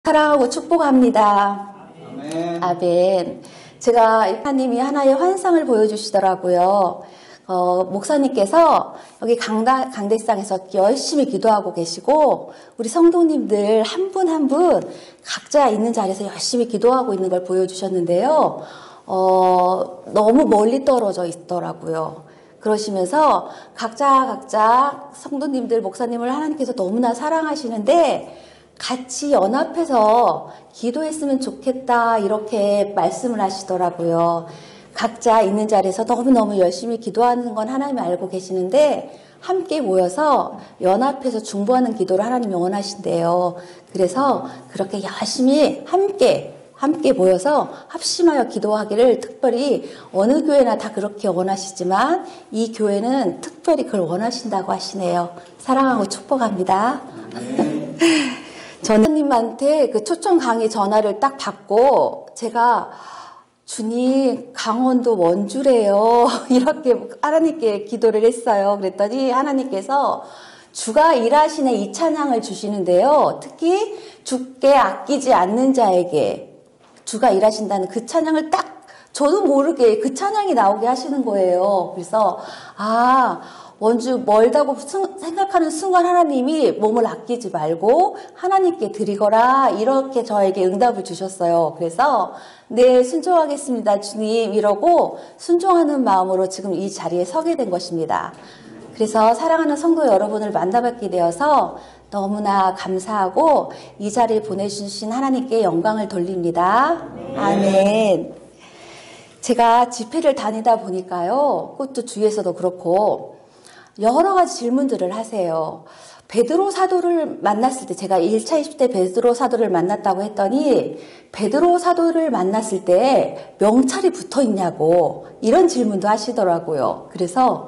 사랑하고 축복합니다. 아멘. 아멘. 제가 하나님이 하나의 환상을 보여주시더라고요. 목사님께서 여기 강대상에서 열심히 기도하고 계시고 우리 성도님들 한 분 한 분 각자 있는 자리에서 열심히 기도하고 있는 걸 보여주셨는데요. 너무 멀리 떨어져 있더라고요. 그러시면서 각자 성도님들, 목사님을 하나님께서 너무나 사랑하시는데 같이 연합해서 기도했으면 좋겠다 이렇게 말씀을 하시더라고요. 각자 있는 자리에서 너무너무 열심히 기도하는 건 하나님이 알고 계시는데 함께 모여서 연합해서 중보하는 기도를 하나님이 원하신대요. 그래서 그렇게 열심히 함께 모여서 합심하여 기도하기를 특별히 어느 교회나 다 그렇게 원하시지만 이 교회는 특별히 그걸 원하신다고 하시네요. 사랑하고 축복합니다. 전님한테 그 초청 강의 전화를 딱 받고 제가 주님 강원도 원주래요 이렇게 하나님께 기도를 했어요. 그랬더니 하나님께서 주가 일하시는 이 찬양을 주시는데요. 특히 주께 아끼지 않는 자에게 주가 일하신다는 그 찬양을 딱 저도 모르게 그 찬양이 나오게 하시는 거예요. 그래서 원주 멀다고 생각하는 순간 하나님이 몸을 아끼지 말고 하나님께 드리거라 이렇게 저에게 응답을 주셨어요. 그래서 네 순종하겠습니다 주님 이러고 순종하는 마음으로 지금 이 자리에 서게 된 것입니다. 그래서 사랑하는 성도 여러분을 만나뵙게 되어서 너무나 감사하고 이 자리에 보내주신 하나님께 영광을 돌립니다. 아멘. 제가 집회를 다니다 보니까요. 그것도 주위에서도 그렇고 여러 가지 질문들을 하세요. 베드로 사도를 만났을 때 제가 1차 20대 베드로 사도를 만났다고 했더니 베드로 사도를 만났을 때 명찰이 붙어 있냐고 이런 질문도 하시더라고요. 그래서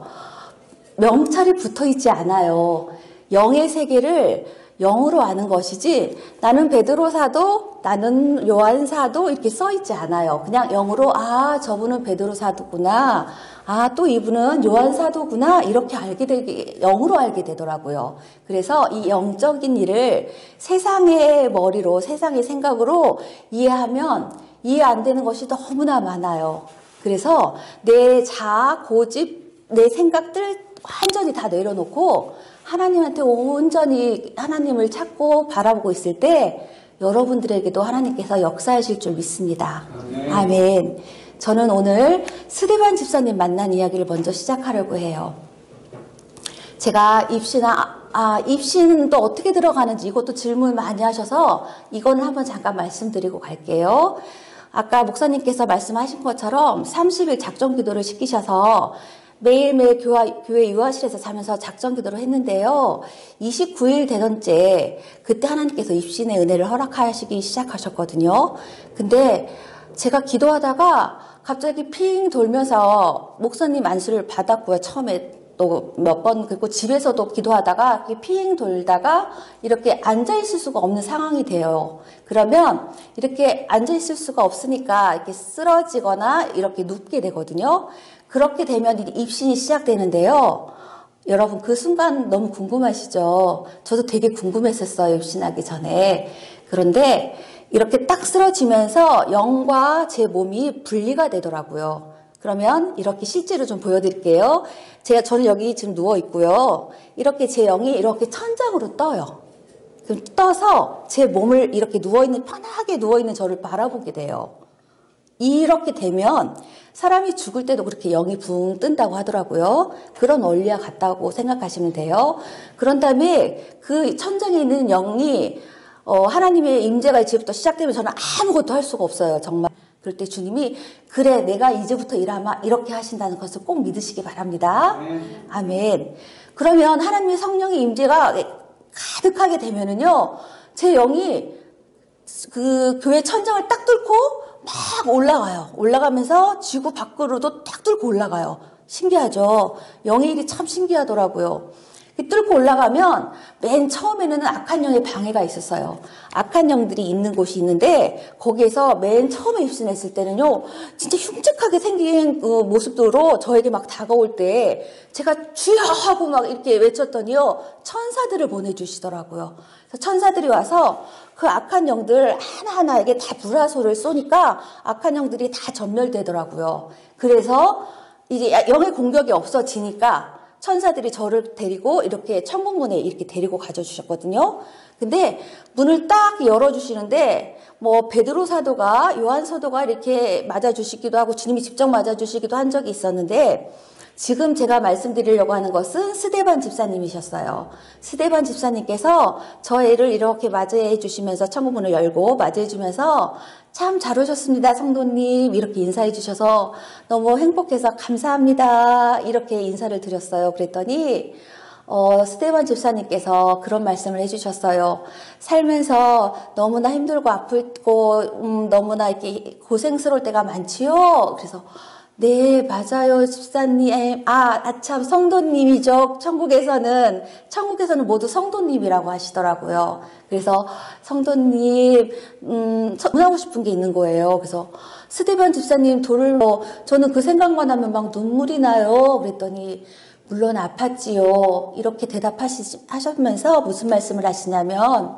명찰이 붙어 있지 않아요. 영의 세계를 영으로 아는 것이지 나는 베드로 사도, 나는 요한 사도 이렇게 써 있지 않아요. 그냥 영으로 저분은 베드로 사도구나. 또 이분은 요한 사도구나. 이렇게 영으로 알게 되더라고요. 그래서 이 영적인 일을 세상의 머리로, 세상의 생각으로 이해하면 이해 안 되는 것이 너무나 많아요. 그래서 내 자아, 고집, 내 생각들 완전히 다 내려놓고 하나님한테 온전히 하나님을 찾고 바라보고 있을 때 여러분들에게도 하나님께서 역사하실 줄 믿습니다. 아멘. 저는 오늘 스데반 집사님 만난 이야기를 먼저 시작하려고 해요. 제가 입신도 어떻게 들어가는지 이것도 질문 많이 하셔서 이거는 한번 잠깐 말씀드리고 갈게요. 아까 목사님께서 말씀하신 것처럼 30일 작정 기도를 시키셔서 매일매일 교회 유아실에서 자면서 작정 기도를 했는데요. 29일 되던째 그때 하나님께서 입신의 은혜를 허락하시기 시작하셨거든요. 근데 제가 기도하다가 갑자기 핑 돌면서 목사님 안수를 받았고요. 처음에 또 몇 번 그리고 집에서도 기도하다가 핑 돌다가 이렇게 앉아있을 수가 없는 상황이 돼요. 그러면 이렇게 앉아있을 수가 없으니까 이렇게 쓰러지거나 이렇게 눕게 되거든요. 그렇게 되면 입신이 시작되는데요. 여러분 그 순간 너무 궁금하시죠? 저도 되게 궁금했었어요. 입신하기 전에. 그런데 이렇게 딱 쓰러지면서 영과 제 몸이 분리가 되더라고요. 그러면 이렇게 실제로 좀 보여드릴게요. 저는 여기 지금 누워 있고요. 이렇게 제 영이 이렇게 천장으로 떠요. 그럼 떠서 제 몸을 이렇게 편하게 누워있는 저를 바라보게 돼요. 이렇게 되면 사람이 죽을 때도 그렇게 영이 붕 뜬다고 하더라고요. 그런 원리와 같다고 생각하시면 돼요. 그런 다음에 그 천장에 있는 영이 하나님의 임재가 이제부터 시작되면 저는 아무것도 할 수가 없어요. 정말. 그럴 때 주님이 그래 내가 이제부터 일하마 이렇게 하신다는 것을 꼭 믿으시기 바랍니다. 아멘. 그러면 하나님의 성령의 임재가 가득하게 되면은요. 제 영이 그 교회 천장을 딱 뚫고 막 올라가요. 올라가면서 지구 밖으로도 딱 뚫고 올라가요. 신기하죠? 영의 일이 참 신기하더라고요. 뚫고 올라가면 맨 처음에는 악한 영의 방해가 있었어요. 악한 영들이 있는 곳이 있는데 거기에서 맨 처음에 입신했을 때는요. 진짜 흉측하게 생긴 그 모습으로 저에게 막 다가올 때 제가 주여 하고 막 이렇게 외쳤더니요. 천사들을 보내주시더라고요. 그래서 천사들이 와서 그 악한 영들 하나하나에게 다 불화소를 쏘니까 악한 영들이 다 전멸되더라고요. 그래서 이제 영의 공격이 없어지니까 천사들이 저를 데리고 이렇게 천국문에 이렇게 데리고 가져주셨거든요. 근데 문을 딱 열어주시는데 뭐 베드로 사도가 요한 사도가 이렇게 맞아주시기도 하고 주님이 직접 맞아주시기도 한 적이 있었는데 지금 제가 말씀드리려고 하는 것은 스데반 집사님이셨어요. 스데반 집사님께서 저희를 이렇게 맞이해 주시면서 천국문을 열고 맞이해 주면서 참 잘 오셨습니다, 성도님. 이렇게 인사해 주셔서 너무 행복해서 감사합니다. 이렇게 인사를 드렸어요. 그랬더니 스데반 집사님께서 그런 말씀을 해주셨어요. 살면서 너무나 힘들고 아프고 너무나 이렇게 고생스러울 때가 많지요. 그래서 네, 맞아요, 집사님. 참, 성도님이죠. 천국에서는 모두 성도님이라고 하시더라고요. 그래서 성도님, 전하고 싶은 게 있는 거예요. 그래서 스데반 집사님 저는 그 생각만 하면 막 눈물이 나요. 그랬더니, 물론 아팠지요. 이렇게 대답하시면서 무슨 말씀을 하시냐면,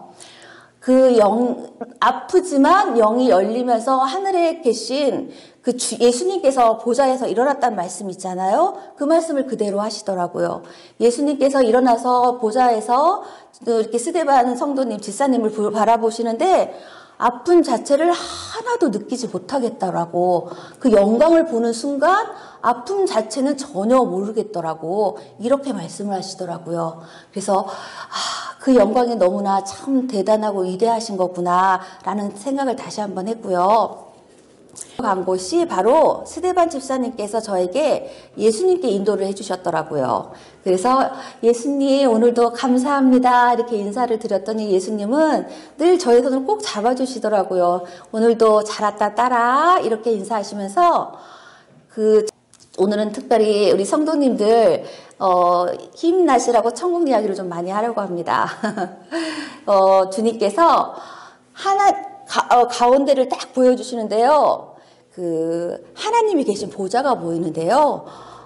아프지만 영이 열리면서 하늘에 계신 예수님께서 보좌에서 일어났다는 말씀 있잖아요. 그 말씀을 그대로 하시더라고요. 예수님께서 일어나서 보좌에서 이렇게 스데반 성도님, 집사님을 바라보시는데 아픔 자체를 하나도 느끼지 못하겠더라고. 그 영광을 보는 순간 아픔 자체는 전혀 모르겠더라고. 이렇게 말씀을 하시더라고요. 그래서 그 영광이 너무나 참 대단하고 위대하신 거구나 라는 생각을 다시 한번 했고요. 간 곳이 바로 스데반 집사님께서 저에게 예수님께 인도를 해주셨더라고요. 그래서 예수님 오늘도 감사합니다 이렇게 인사를 드렸더니 예수님은 늘 저의 손을 꼭 잡아주시더라고요. 오늘도 잘 왔다 따라 이렇게 인사하시면서 오늘은 특별히 우리 성도님들 힘나시라고 천국 이야기를 좀 많이 하려고 합니다. 주님께서 가운데를 딱 보여주시는데요. 하나님이 계신 보좌가 보이는데요.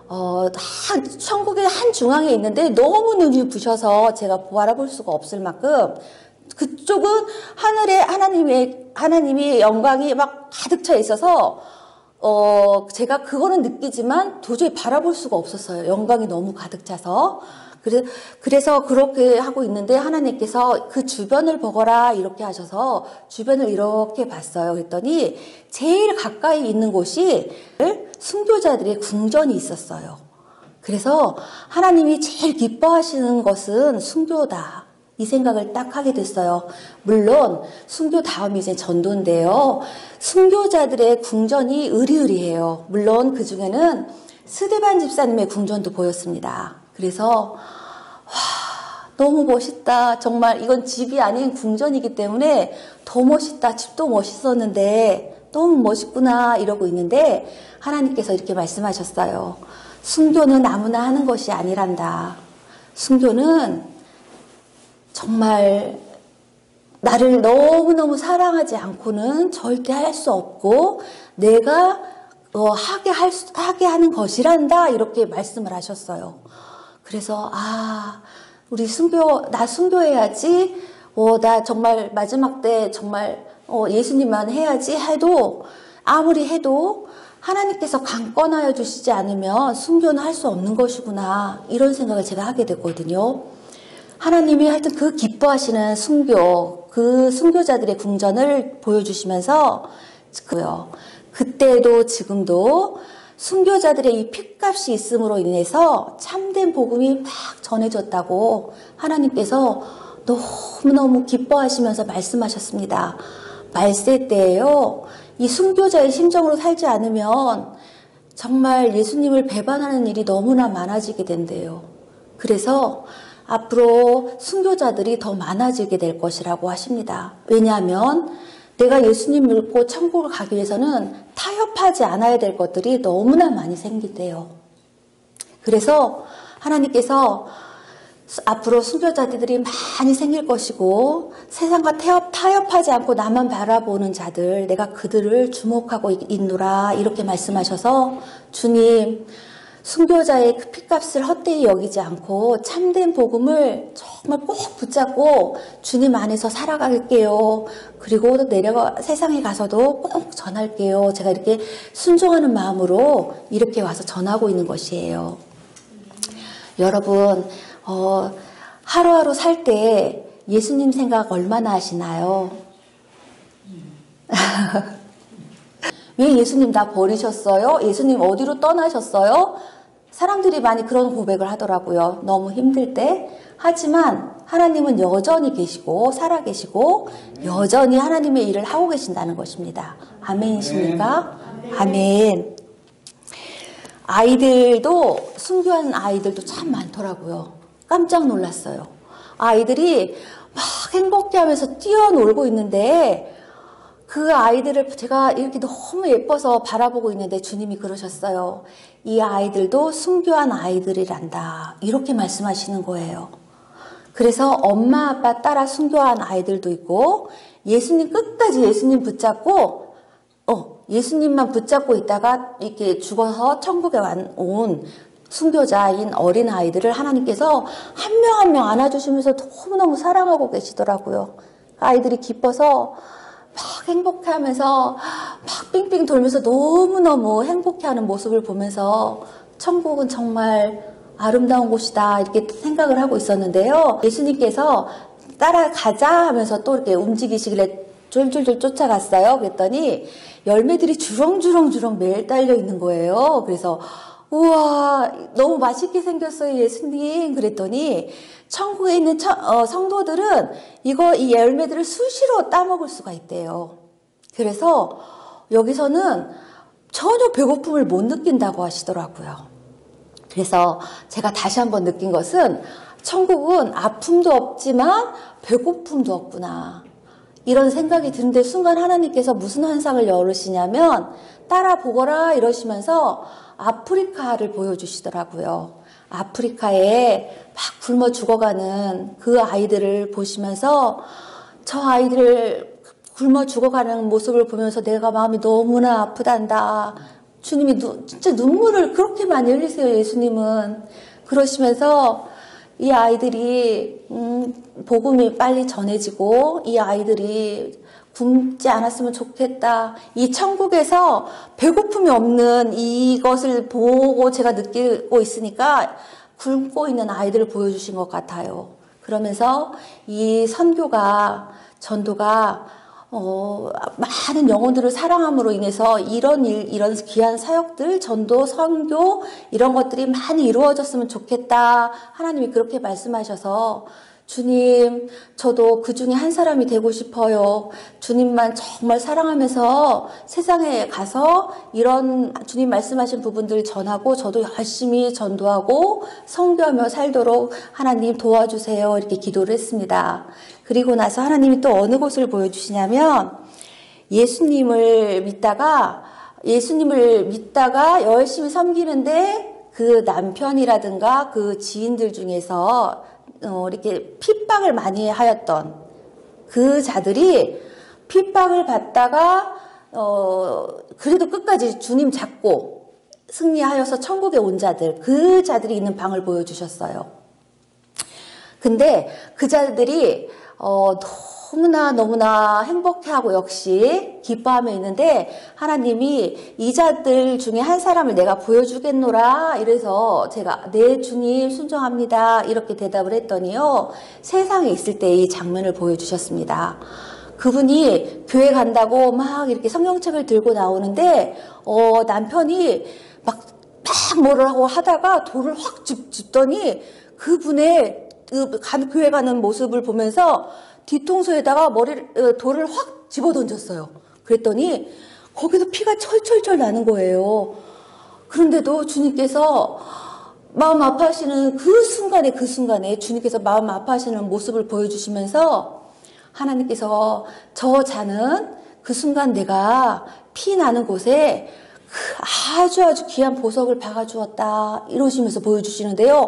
천국의 한 중앙에 있는데 너무 눈이 부셔서 제가 바라볼 수가 없을 만큼 그쪽은 하늘에 하나님의 영광이 막 가득 차 있어서 제가 그거는 느끼지만 도저히 바라볼 수가 없었어요. 영광이 너무 가득 차서. 그래서 그렇게 하고 있는데 하나님께서 그 주변을 보거라 이렇게 하셔서 주변을 이렇게 봤어요. 그랬더니 제일 가까이 있는 곳이 순교자들의 궁전이 있었어요. 그래서 하나님이 제일 기뻐하시는 것은 순교다. 이 생각을 딱 하게 됐어요. 물론 순교 다음이 이제 전도인데요. 순교자들의 궁전이 으리으리해요. 물론 그 중에는 스데반 집사님의 궁전도 보였습니다. 그래서 너무 멋있다. 정말 이건 집이 아닌 궁전이기 때문에 더 멋있다. 집도 멋있었는데 너무 멋있구나 이러고 있는데 하나님께서 이렇게 말씀하셨어요. 순교는 아무나 하는 것이 아니란다. 순교는 정말 나를 너무너무 사랑하지 않고는 절대 할 수 없고 내가 하게 하는 것이란다 이렇게 말씀을 하셨어요. 그래서 우리 나 순교해야지. 나 정말 마지막 때 정말 예수님만 해야지 해도 아무리 해도 하나님께서 강권하여 주시지 않으면 순교는 할 수 없는 것이구나 이런 생각을 제가 하게 됐거든요. 하나님이 하여튼 그 기뻐하시는 그 순교자들의 궁전을 보여주시면서 그때도 지금도 순교자들의 이 핏값이 있음으로 인해서 참된 복음이 막 전해졌다고 하나님께서 너무너무 기뻐하시면서 말씀하셨습니다. 말세 때에요. 이 순교자의 심정으로 살지 않으면 정말 예수님을 배반하는 일이 너무나 많아지게 된대요. 그래서 앞으로 순교자들이 더 많아지게 될 것이라고 하십니다. 왜냐하면 내가 예수님 믿고 천국을 가기 위해서는 타협하지 않아야 될 것들이 너무나 많이 생긴대요. 그래서 하나님께서 앞으로 순교자들이 많이 생길 것이고 세상과 타협하지 않고 나만 바라보는 자들, 내가 그들을 주목하고 있노라 이렇게 말씀하셔서 주님, 순교자의 그 핏값을 헛되이 여기지 않고 참된 복음을 정말 꼭 붙잡고 주님 안에서 살아갈게요. 그리고 내려가 세상에 가서도 꼭 전할게요. 제가 이렇게 순종하는 마음으로 이렇게 와서 전하고 있는 것이에요. 여러분, 하루하루 살 때 예수님 생각 얼마나 하시나요? 왜 예수님 나 버리셨어요? 예수님 어디로 떠나셨어요? 사람들이 많이 그런 고백을 하더라고요. 너무 힘들 때. 하지만 하나님은 여전히 계시고 살아계시고 여전히 하나님의 일을 하고 계신다는 것입니다. 아멘이십니까? 아멘. 아이들도, 순교한 아이들도 참 많더라고요. 깜짝 놀랐어요. 아이들이 막 행복해하면서 뛰어놀고 있는데 그 아이들을 제가 이렇게 너무 예뻐서 바라보고 있는데 주님이 그러셨어요. 이 아이들도 순교한 아이들이란다. 이렇게 말씀하시는 거예요. 그래서 엄마 아빠 따라 순교한 아이들도 있고 예수님 끝까지 예수님 붙잡고 예수님만 붙잡고 있다가 이렇게 죽어서 천국에 온 순교자인 어린 아이들을 하나님께서 한 명 한 명 안아주시면서 너무너무 사랑하고 계시더라고요. 아이들이 기뻐서 막 행복해하면서 막 빙빙 돌면서 너무너무 행복해하는 모습을 보면서 천국은 정말 아름다운 곳이다 이렇게 생각을 하고 있었는데요. 예수님께서 따라가자 하면서 또 이렇게 움직이시길래 졸졸졸 쫓아갔어요. 그랬더니 열매들이 주렁주렁 매일 딸려 있는 거예요. 그래서 우와 너무 맛있게 생겼어요 예수님. 그랬더니 천국에 있는 성도들은 이 열매들을 수시로 따먹을 수가 있대요. 그래서 여기서는 전혀 배고픔을 못 느낀다고 하시더라고요. 그래서 제가 다시 한번 느낀 것은 천국은 아픔도 없지만 배고픔도 없구나. 이런 생각이 드는데 순간 하나님께서 무슨 환상을 열으시냐면 따라 보거라 이러시면서 아프리카를 보여주시더라고요. 아프리카에 막 굶어 죽어가는 그 아이들을 보시면서 저 아이들 굶어 죽어가는 모습을 보면서 내가 마음이 너무나 아프단다. 주님이 진짜 눈물을 그렇게 많이 흘리세요. 예수님은. 그러시면서 이 아이들이 복음이 빨리 전해지고 이 아이들이 굶지 않았으면 좋겠다. 이 천국에서 배고픔이 없는 이것을 보고 제가 느끼고 있으니까 굶고 있는 아이들을 보여주신 것 같아요. 그러면서 이 선교가 전도가 많은 영혼들을 사랑함으로 인해서 이런 귀한 사역들, 전도, 선교 이런 것들이 많이 이루어졌으면 좋겠다. 하나님이 그렇게 말씀하셔서 주님, 저도 그 중에 한 사람이 되고 싶어요. 주님만 정말 사랑하면서 세상에 가서 이런 주님 말씀하신 부분들 전하고 저도 열심히 전도하고 선교하며 살도록 하나님 도와주세요. 이렇게 기도를 했습니다. 그리고 나서 하나님이 또 어느 곳을 보여주시냐면 예수님을 믿다가 열심히 섬기는데 그 남편이라든가 그 지인들 중에서 이렇게 핍박을 많이 하였던 그 자들이 핍박을 받다가 그래도 끝까지 주님 잡고 승리하여서 천국에 온 자들, 그 자들이 있는 방을 보여주셨어요. 근데 그 자들이 너무나 행복해하고 역시 기뻐하며 있는데 하나님이 이 자들 중에 한 사람을 내가 보여주겠노라 이래서 제가 네 주님 순종합니다 이렇게 대답을 했더니요 세상에 있을 때 이 장면을 보여주셨습니다. 그분이 교회 간다고 막 이렇게 성경책을 들고 나오는데 남편이 막 뭐라고 하다가 돌을 확 짚더니 그분의 교회 가는 모습을 보면서 뒤통수에다가 돌을 확 집어던졌어요. 그랬더니 거기서 피가 철철철 나는 거예요. 그런데도 주님께서 마음 아파하시는 그 순간에 주님께서 마음 아파하시는 모습을 보여주시면서 하나님께서 저 자는 그 순간 내가 피 나는 곳에 아주 귀한 보석을 박아주었다 이러시면서 보여주시는데요.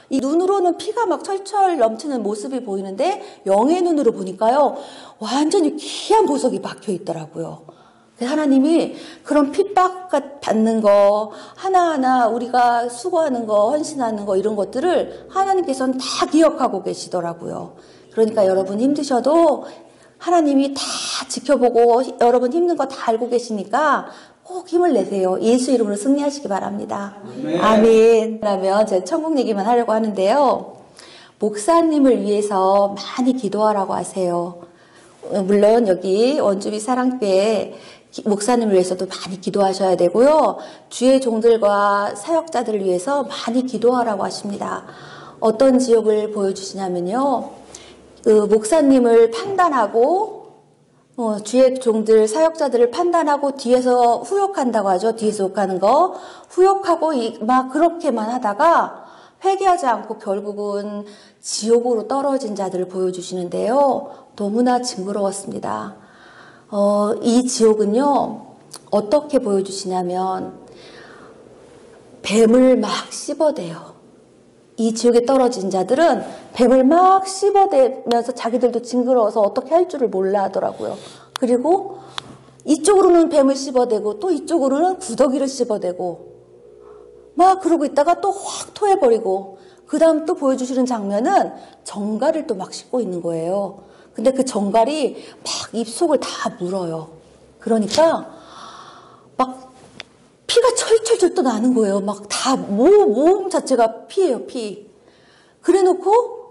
이 눈으로는 피가 막 철철 넘치는 모습이 보이는데 영의 눈으로 보니까요. 완전히 귀한 보석이 박혀 있더라고요. 하나님이 그런 핍박 받는 거 하나하나 우리가 수고하는 거 헌신하는 거 이런 것들을 하나님께서는 다 기억하고 계시더라고요. 그러니까 여러분 힘드셔도 하나님이 다 지켜보고 여러분 힘든 거 다 알고 계시니까 꼭 힘을 내세요. 예수 이름으로 승리하시기 바랍니다. 아멘. 그러면 제가 천국 얘기만 하려고 하는데요. 목사님을 위해서 많이 기도하라고 하세요. 물론 여기 원주비 사랑교회 목사님을 위해서도 많이 기도하셔야 되고요. 주의 종들과 사역자들을 위해서 많이 기도하라고 하십니다. 어떤 지옥을 보여주시냐면요. 목사님을 판단하고 주의 종들 사역자들을 판단하고 뒤에서 후욕한다고 하죠. 뒤에서 욕하는 거 후욕하고 막 그렇게만 하다가 회개하지 않고 결국은 지옥으로 떨어진 자들을 보여주시는데요. 너무나 징그러웠습니다. 이 지옥은요, 어떻게 보여주시냐면, 뱀을 막 씹어대요. 이 지옥에 떨어진 자들은 뱀을 막 씹어대면서 자기들도 징그러워서 어떻게 할 줄을 몰라 하더라고요. 그리고 이쪽으로는 뱀을 씹어대고 또 이쪽으로는 구더기를 씹어대고 막 그러고 있다가 또 확 토해버리고 그 다음 또 보여주시는 장면은 정갈을 또 막 씹고 있는 거예요. 근데 그 정갈이 막 입속을 다 물어요. 그러니까 막 피가 철철철 또 나는 거예요. 막 다 몸 자체가 피예요, 피. 그래 놓고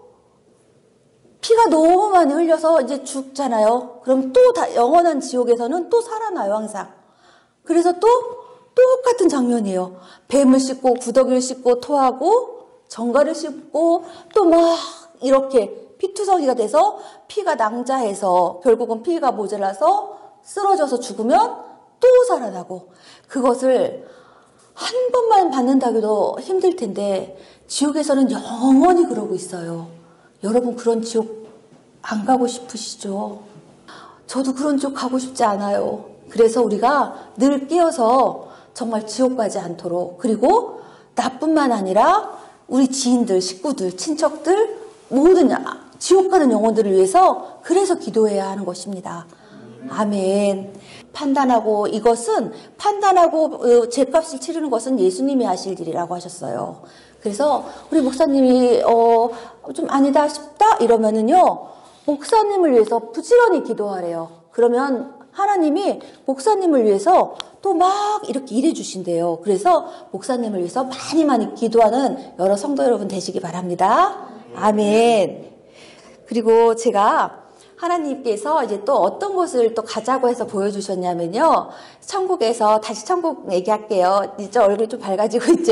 피가 너무 많이 흘려서 이제 죽잖아요. 그럼 또 영원한 지옥에서는 또 살아나요, 항상. 그래서 또 똑같은 장면이에요. 뱀을 씹고 구더기를 씹고 토하고 정갈을 씹고 또 막 이렇게 피투성이가 돼서 피가 낭자해서 결국은 피가 모자라서 쓰러져서 죽으면 또 살아나고 그것을 한 번만 받는다고도 힘들 텐데 지옥에서는 영원히 그러고 있어요. 여러분 그런 지옥 안 가고 싶으시죠? 저도 그런 지옥 가고 싶지 않아요. 그래서 우리가 늘 깨어서 정말 지옥 가지 않도록 그리고 나뿐만 아니라 우리 지인들, 식구들, 친척들 모든 지옥 가는 영혼들을 위해서 그래서 기도해야 하는 것입니다. 아멘. 판단하고 이것은 판단하고 죄값을 치르는 것은 예수님이 하실 일이라고 하셨어요. 그래서 우리 목사님이 좀 아니다 싶다 이러면은요 목사님을 위해서 부지런히 기도하래요. 그러면 하나님이 목사님을 위해서 또 막 이렇게 일해 주신대요. 그래서 목사님을 위해서 많이 기도하는 여러 성도 여러분 되시기 바랍니다. 아멘. 그리고 제가 하나님께서 이제 또 어떤 곳을 또 가자고 해서 보여주셨냐면요. 천국에서, 다시 천국 얘기할게요. 이제 얼굴이 좀 밝아지고 있죠.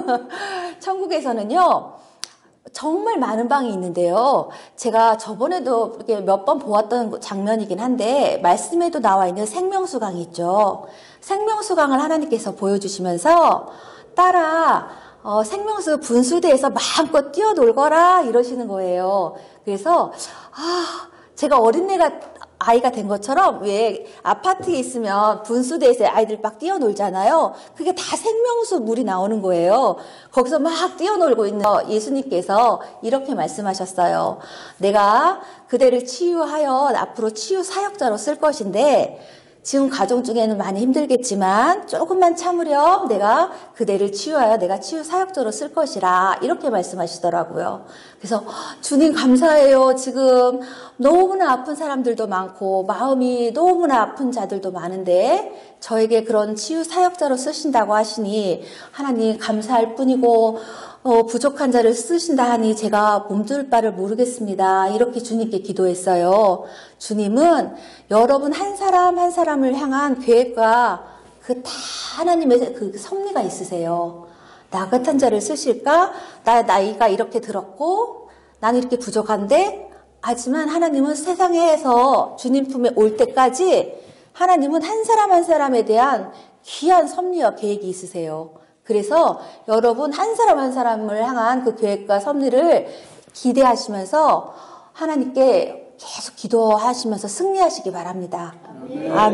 천국에서는요, 정말 많은 방이 있는데요. 제가 저번에도 이렇게 몇 번 보았던 장면이긴 한데, 말씀에도 나와 있는 생명수강이 있죠. 생명수강을 하나님께서 보여주시면서, 딸아, 생명수 분수대에서 마음껏 뛰어놀거라 이러시는 거예요. 그래서 제가 아이가 된 것처럼 왜 아파트에 있으면 분수대에서 아이들 막 뛰어놀잖아요. 그게 다 생명수 물이 나오는 거예요. 거기서 막 뛰어놀고 있는 예수님께서 이렇게 말씀하셨어요. 내가 그대를 치유하여 앞으로 치유 사역자로 쓸 것인데 지금 가정 중에는 많이 힘들겠지만 조금만 참으렴 내가 그대를 치유하여 내가 치유 사역자로 쓸 것이라 이렇게 말씀하시더라고요. 그래서 주님 감사해요. 지금 너무나 아픈 사람들도 많고 마음이 너무나 아픈 자들도 많은데 저에게 그런 치유 사역자로 쓰신다고 하시니 하나님 감사할 뿐이고 부족한 자를 쓰신다 하니 제가 몸둘 바를 모르겠습니다. 이렇게 주님께 기도했어요. 주님은 여러분 한 사람 한 사람을 향한 계획과 그 다 하나님의 그 섭리가 있으세요. 나 같은 자를 쓰실까? 나이가 이렇게 들었고 나는 이렇게 부족한데 하지만 하나님은 세상에서 주님 품에 올 때까지 하나님은 한 사람 한 사람에 대한 귀한 섭리와 계획이 있으세요. 그래서 여러분 한 사람 한 사람을 향한 그 계획과 섭리를 기대하시면서 하나님께 계속 기도하시면서 승리하시기 바랍니다.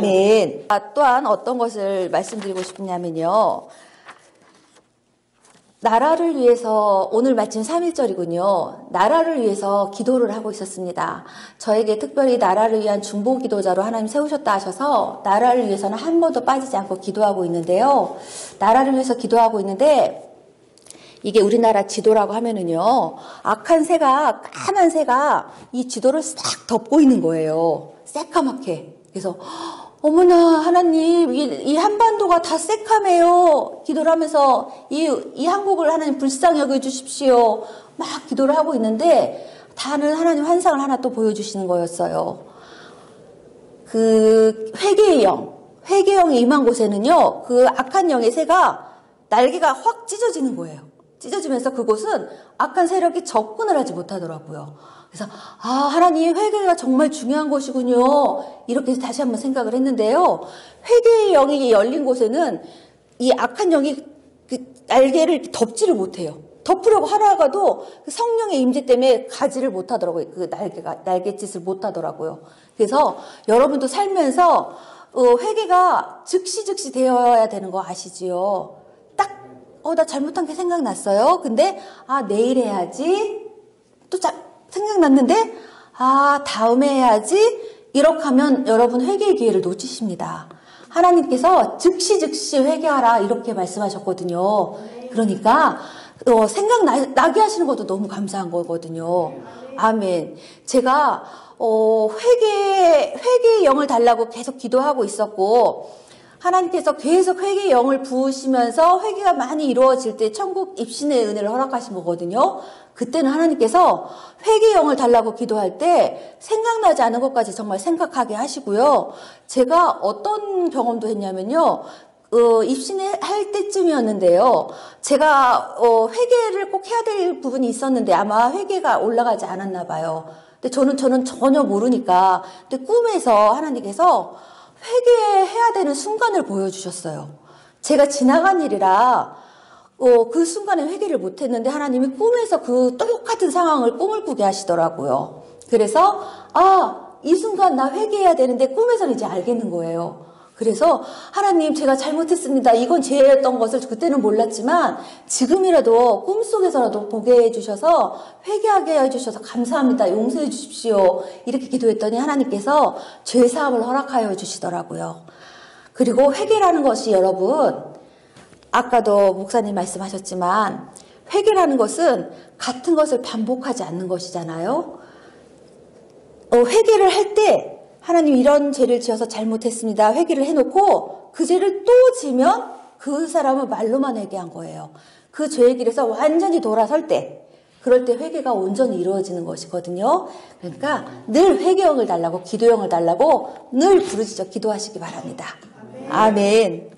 아멘. 또한 어떤 것을 말씀드리고 싶냐면요. 나라를 위해서 오늘 마침 3.1절이군요. 나라를 위해서 기도를 하고 있었습니다. 저에게 특별히 나라를 위한 중보 기도자로 하나님 세우셨다 하셔서 나라를 위해서는 한 번도 빠지지 않고 기도하고 있는데요. 나라를 위해서 기도하고 있는데 이게 우리나라 지도라고 하면은요. 악한 새가 까만 새가 이 지도를 싹 덮고 있는 거예요. 새까맣게. 그래서 어머나 하나님 이 한반도가 다 새카매요. 기도를 하면서 이 한국을 하나님 불쌍히 여겨주십시오. 막 기도를 하고 있는데 다른 하나님 환상을 하나 또 보여주시는 거였어요. 그 회개의 영이 임한 곳에는요. 그 악한 영의 새가 날개가 확 찢어지는 거예요. 찢어지면서 그곳은 악한 세력이 접근을 하지 못하더라고요. 그래서 하나님 회개가 정말 중요한 것이군요. 이렇게 다시 한번 생각을 했는데요. 회개의 영이 열린 곳에는 이 악한 영이 그 날개를 덮지를 못해요. 덮으려고 하다가도 그 성령의 임재 때문에 가지를 못하더라고요. 그 날갯짓을 못하더라고요. 그래서 여러분도 살면서 회개가 즉시 되어야 되는 거 아시지요? 나 잘못한 게 생각났어요. 근데 내일 해야지. 또 생각났는데 다음에 해야지. 이렇게 하면 여러분 회개의 기회를 놓치십니다. 하나님께서 즉시 회개하라 이렇게 말씀하셨거든요. 그러니까 생각나게 하시는 것도 너무 감사한 거거든요. 아멘. 제가 회개의 영을 달라고 계속 기도하고 있었고 하나님께서 계속 회개의 영을 부으시면서 회개가 많이 이루어질 때 천국 입신의 은혜를 허락하신 거거든요. 그때는 하나님께서 회개의 영을 달라고 기도할 때 생각나지 않은 것까지 정말 생각하게 하시고요. 제가 어떤 경험도 했냐면요. 입신을 할 때쯤이었는데요. 제가 회개를 꼭 해야 될 부분이 있었는데 아마 회개가 올라가지 않았나 봐요. 근데 저는 전혀 모르니까 근데 꿈에서 하나님께서 회개해야 되는 순간을 보여주셨어요. 제가 지나간 일이라 그 순간에 회개를 못했는데 하나님이 꿈에서 그 똑같은 상황을 꿈을 꾸게 하시더라고요. 그래서 이 순간 나 회개해야 되는데 꿈에서는 이제 알겠는 거예요. 그래서 하나님 제가 잘못했습니다. 이건 죄였던 것을 그때는 몰랐지만 지금이라도 꿈속에서라도 보게 해주셔서 회개하게 해주셔서 감사합니다. 용서해 주십시오. 이렇게 기도했더니 하나님께서 죄사함을 허락하여 주시더라고요. 그리고 회개라는 것이 여러분 아까도 목사님 말씀하셨지만 회개라는 것은 같은 것을 반복하지 않는 것이잖아요. 회개를 할 때 하나님 이런 죄를 지어서 잘못했습니다. 회개를 해놓고 그 죄를 또 지면 그 사람은 말로만 회개한 거예요. 그 죄의 길에서 완전히 돌아설 때 그럴 때 회개가 온전히 이루어지는 것이거든요. 그러니까 늘 회개형을 달라고 기도형을 달라고 늘 부르짖어 기도하시기 바랍니다. 아멘.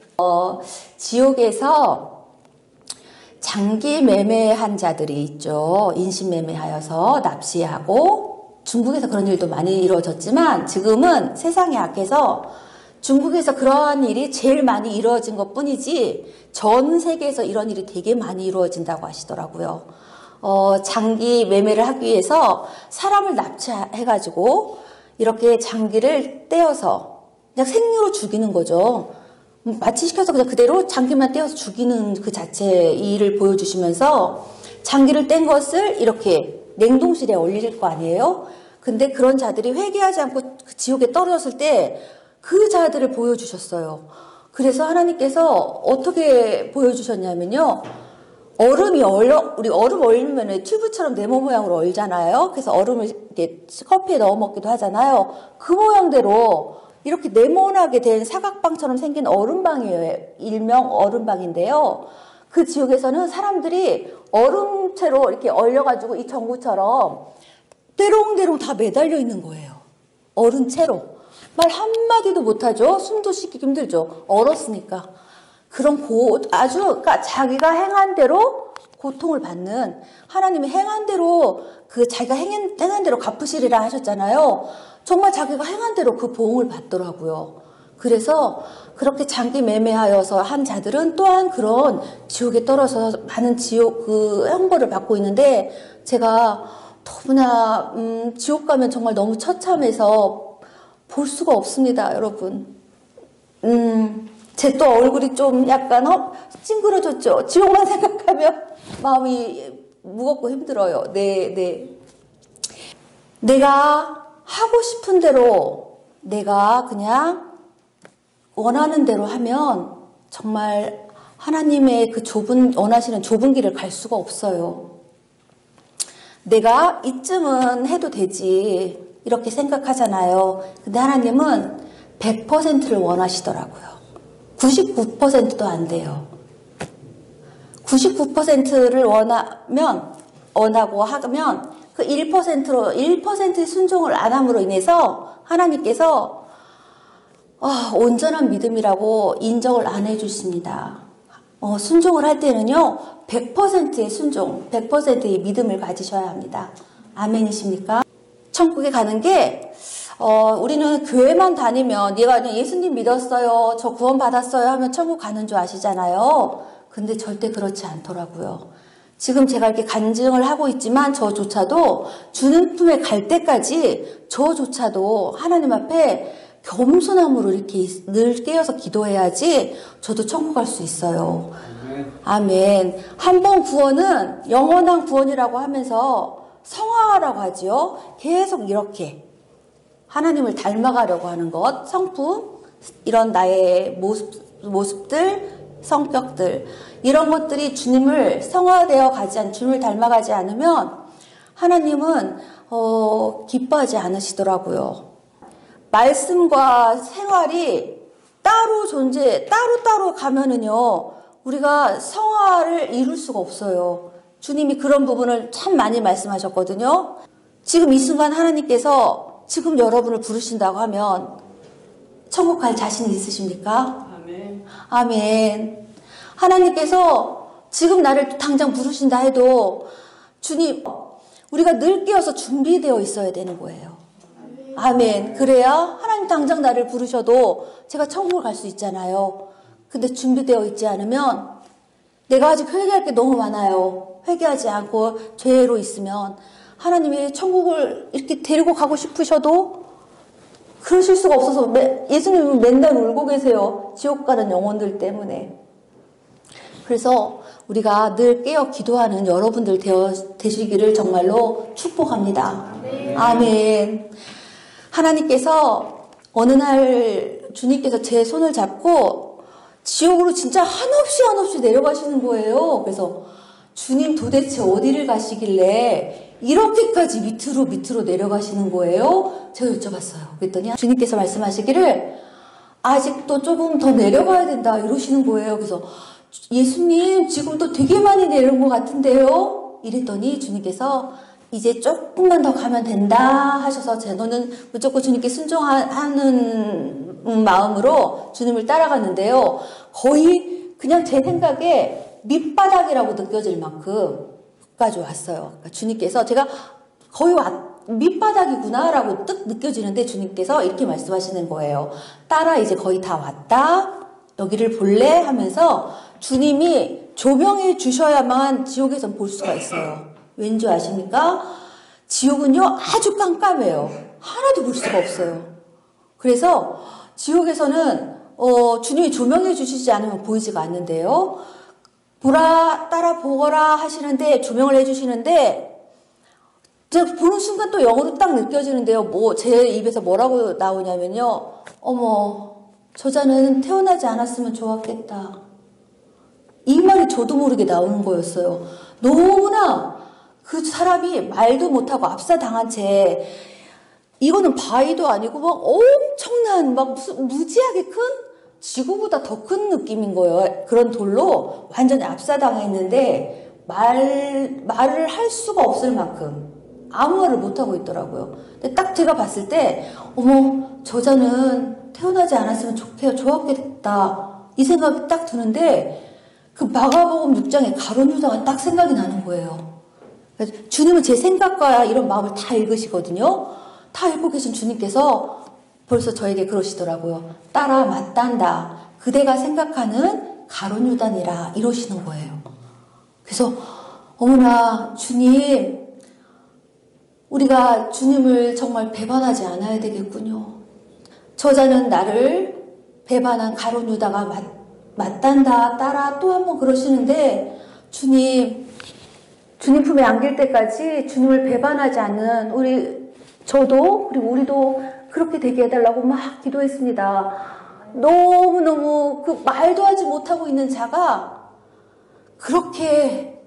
지옥에서 장기 매매한 자들이 있죠. 인신매매하여서 납치하고 중국에서 그런 일도 많이 이루어졌지만 지금은 세상이 악해서 중국에서 그러한 일이 제일 많이 이루어진 것 뿐이지 전 세계에서 이런 일이 되게 많이 이루어진다고 하시더라고요. 장기 매매를 하기 위해서 사람을 납치해가지고 이렇게 장기를 떼어서 그냥 생으로 죽이는 거죠. 마취시켜서 그냥 그대로 장기만 떼어서 죽이는 그 자체 일을 보여주시면서 장기를 뗀 것을 이렇게 냉동실에 얼릴 거 아니에요? 근데 그런 자들이 회개하지 않고 그 지옥에 떨어졌을 때 그 자들을 보여주셨어요. 그래서 하나님께서 어떻게 보여주셨냐면요. 우리 얼음 얼리면 튜브처럼 네모 모양으로 얼잖아요. 그래서 얼음을 이렇게 커피에 넣어 먹기도 하잖아요. 그 모양대로 이렇게 네모나게 된 사각방처럼 생긴 얼음방이에요. 일명 얼음방인데요. 그 지옥에서는 사람들이 얼음채로 이렇게 얼려가지고 이 전구처럼 대롱대롱 다 매달려 있는 거예요. 얼음채로. 말 한마디도 못하죠. 숨도 쉬기 힘들죠. 얼었으니까. 그런 그러니까 자기가 행한 대로 고통을 받는 하나님이 행한 대로 자기가 행한 대로 갚으시리라 하셨잖아요. 정말 자기가 행한 대로 그 보응을 받더라고요. 그래서 그렇게 장기 매매하여서 한 자들은 또한 그런 지옥에 떨어져서 많은 형벌을 받고 있는데 제가 너무나 지옥 가면 정말 너무 처참해서 볼 수가 없습니다, 여러분. 제 또 얼굴이 좀 약간 찡그러졌죠. 지옥만 생각하면 마음이 무겁고 힘들어요. 네. 내가 하고 싶은 대로 내가 그냥 원하는 대로 하면 정말 하나님의 그 원하시는 좁은 길을 갈 수가 없어요. 내가 이쯤은 해도 되지 이렇게 생각하잖아요. 근데 하나님은 100%를 원하시더라고요. 99%도 안 돼요. 99%를 원하고 하면 그 1%로 1%의 순종을 안 함으로 인해서 하나님께서 온전한 믿음이라고 인정을 안 해주십니다. 순종을 할 때는요 100%의 순종, 100%의 믿음을 가지셔야 합니다. 아멘이십니까? 천국에 가는 게 우리는 교회만 다니면 내가 예수님 믿었어요, 저 구원 받았어요 하면 천국 가는 줄 아시잖아요. 근데 절대 그렇지 않더라고요. 지금 제가 이렇게 간증을 하고 있지만 저조차도 주님 품에 갈 때까지 저조차도 하나님 앞에 겸손함으로 이렇게 늘 깨어서 기도해야지 저도 천국 갈 수 있어요. 아멘. 한 번 구원은 영원한 구원이라고 하면서 성화라고 하지요. 계속 이렇게 하나님을 닮아가려고 하는 것, 성품, 이런 나의 모습들, 성격들, 이런 것들이 주님을 성화되어 가지 않, 주님을 닮아가지 않으면 하나님은 기뻐하지 않으시더라고요. 말씀과 생활이 따로 가면은요, 우리가 성화를 이룰 수가 없어요. 주님이 그런 부분을 참 많이 말씀하셨거든요. 지금 이 순간 하나님께서 지금 여러분을 부르신다고 하면 천국 갈 자신 있으십니까? 아멘. 아멘. 하나님께서 지금 나를 당장 부르신다 해도 주님, 우리가 늘 깨어서 준비되어 있어야 되는 거예요. 아멘. 그래야 하나님 당장 나를 부르셔도 제가 천국을 갈 수 있잖아요. 근데 준비되어 있지 않으면 내가 아직 회개할 게 너무 많아요. 회개하지 않고 죄로 있으면 하나님이 천국을 이렇게 데리고 가고 싶으셔도 그러실 수가 없어서 예수님은 맨날 울고 계세요. 지옥 가는 영혼들 때문에. 그래서 우리가 늘 깨어 기도하는 여러분들 되시기를 정말로 축복합니다. 아멘. 하나님께서 어느 날 주님께서 제 손을 잡고 지옥으로 진짜 한없이 내려가시는 거예요. 그래서 주님 도대체 어디를 가시길래 이렇게까지 밑으로 내려가시는 거예요? 제가 여쭤봤어요. 그랬더니 주님께서 말씀하시기를 아직도 조금 더 내려가야 된다 이러시는 거예요. 그래서 예수님 지금도 되게 많이 내려온 것 같은데요? 이랬더니 주님께서 이제 조금만 더 가면 된다 하셔서 저는 무조건 주님께 순종하는 마음으로 주님을 따라갔는데요. 거의 그냥 제 생각에 밑바닥이라고 느껴질 만큼까지 왔어요. 그러니까 주님께서 제가 거의 밑바닥이구나 라고 뜩 느껴지는데 주님께서 이렇게 말씀하시는 거예요. 딸아 이제 거의 다 왔다. 여기를 볼래? 하면서 주님이 조명해 주셔야만 지옥에선 볼 수가 있어요. 왠지 아십니까? 지옥은요 아주 깜깜해요. 하나도 볼 수가 없어요. 그래서 지옥에서는 주님이 조명해 주시지 않으면 보이지가 않는데요. 보라 따라 보거라 하시는데 조명을 해주시는데 제가 보는 순간 또 영으로 딱 느껴지는데요. 제 입에서 뭐라고 나오냐면요. 어머 저자는 태어나지 않았으면 좋았겠다. 이 말이 저도 모르게 나오는 거였어요. 너무나 그 사람이 말도 못하고 압사당한 채 이거는 바위도 아니고 막 엄청난 막 무슨 무지하게 큰 지구보다 더 큰 느낌인 거예요. 그런 돌로 완전히 압사당했는데 말을 할 수가 없을 만큼 아무 말을 못하고 있더라고요. 근데 딱 제가 봤을 때 어머 저자는 태어나지 않았으면 좋았겠다 이 생각이 딱 드는데 그 마가복음 6장의 가룟 유다가 딱 생각이 나는 거예요. 주님은 제 생각과 이런 마음을 다 읽으시거든요. 다 읽고 계신 주님께서 벌써 저에게 그러시더라고요. 딸아 맞단다. 그대가 생각하는 가룟 유다니라 이러시는 거예요. 그래서 어머나 주님 우리가 주님을 정말 배반하지 않아야 되겠군요. 저자는 나를 배반한 가룟 유다가 맞단다. 딸아 또 한 번 그러시는데 주님 주님 품에 안길 때까지 주님을 배반하지 않는 저도 그리고 우리도 그렇게 되게 해달라고 막 기도했습니다. 너무너무 그 말도 하지 못하고 있는 자가 그렇게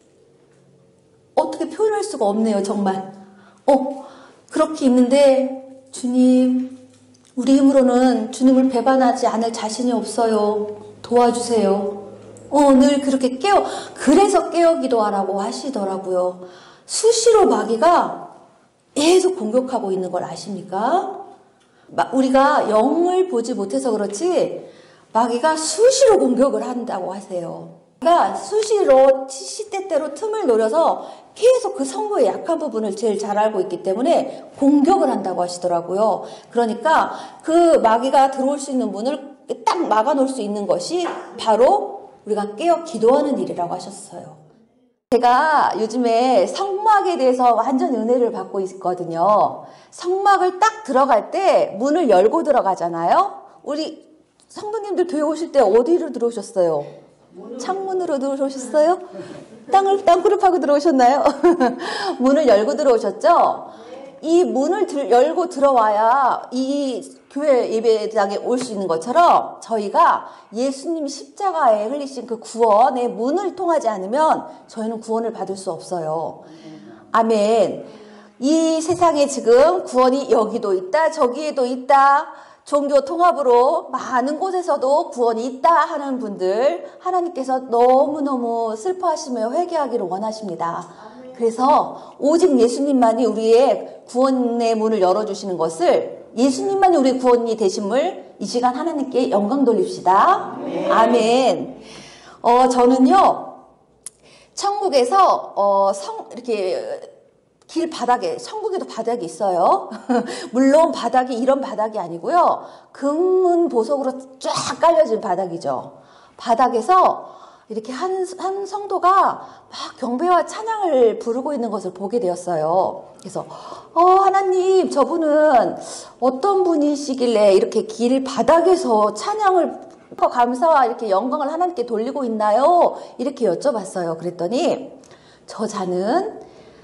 어떻게 표현할 수가 없네요, 정말. 그렇게 있는데 주님, 우리 힘으로는 주님을 배반하지 않을 자신이 없어요. 도와주세요. 늘 그렇게 그래서 깨어 기도하라고 하시더라고요. 수시로 마귀가 계속 공격하고 있는 걸 아십니까? 우리가 영을 보지 못해서 그렇지 마귀가 수시로 공격을 한다고 하세요. 그러니까 수시로 시때때로 틈을 노려서 계속 그 성도의 약한 부분을 제일 잘 알고 있기 때문에 공격을 한다고 하시더라고요. 그러니까 그 마귀가 들어올 수 있는 문을 딱 막아놓을 수 있는 것이 바로 우리가 깨어 기도하는 일이라고 하셨어요. 제가 요즘에 성막에 대해서 완전 은혜를 받고 있거든요. 성막을 딱 들어갈 때 문을 열고 들어가잖아요. 우리 성도님들 교회 오실 때 어디로 들어오셨어요? 창문으로 들어오셨어요? 땅굴을 파고 들어오셨나요? 문을 열고 들어오셨죠? 이 문을 열고 들어와야 이 교회 예배장에 올 수 있는 것처럼 저희가 예수님 십자가에 흘리신 그 구원의 문을 통하지 않으면 저희는 구원을 받을 수 없어요. 아멘. 이 세상에 지금 구원이 여기도 있다, 저기에도 있다, 종교 통합으로 많은 곳에서도 구원이 있다 하는 분들 하나님께서 너무너무 슬퍼하시며 회개하기를 원하십니다. 그래서 오직 예수님만이 우리의 구원의 문을 열어주시는 것을, 예수님만이 우리의 구원이 되심을 이 시간 하나님께 영광 돌립시다. 아멘. 저는요 천국에서 이렇게 길 바닥에, 천국에도 바닥이 있어요. 물론 바닥이 이런 바닥이 아니고요. 금문 보석으로 쫙 깔려진 바닥이죠. 바닥에서 이렇게 한 성도가 막 경배와 찬양을 부르고 있는 것을 보게 되었어요. 그래서 하나님, 저분은 어떤 분이시길래 이렇게 길 바닥에서 찬양을 감사와 이렇게 영광을 하나님께 돌리고 있나요? 이렇게 여쭤봤어요. 그랬더니 저 자는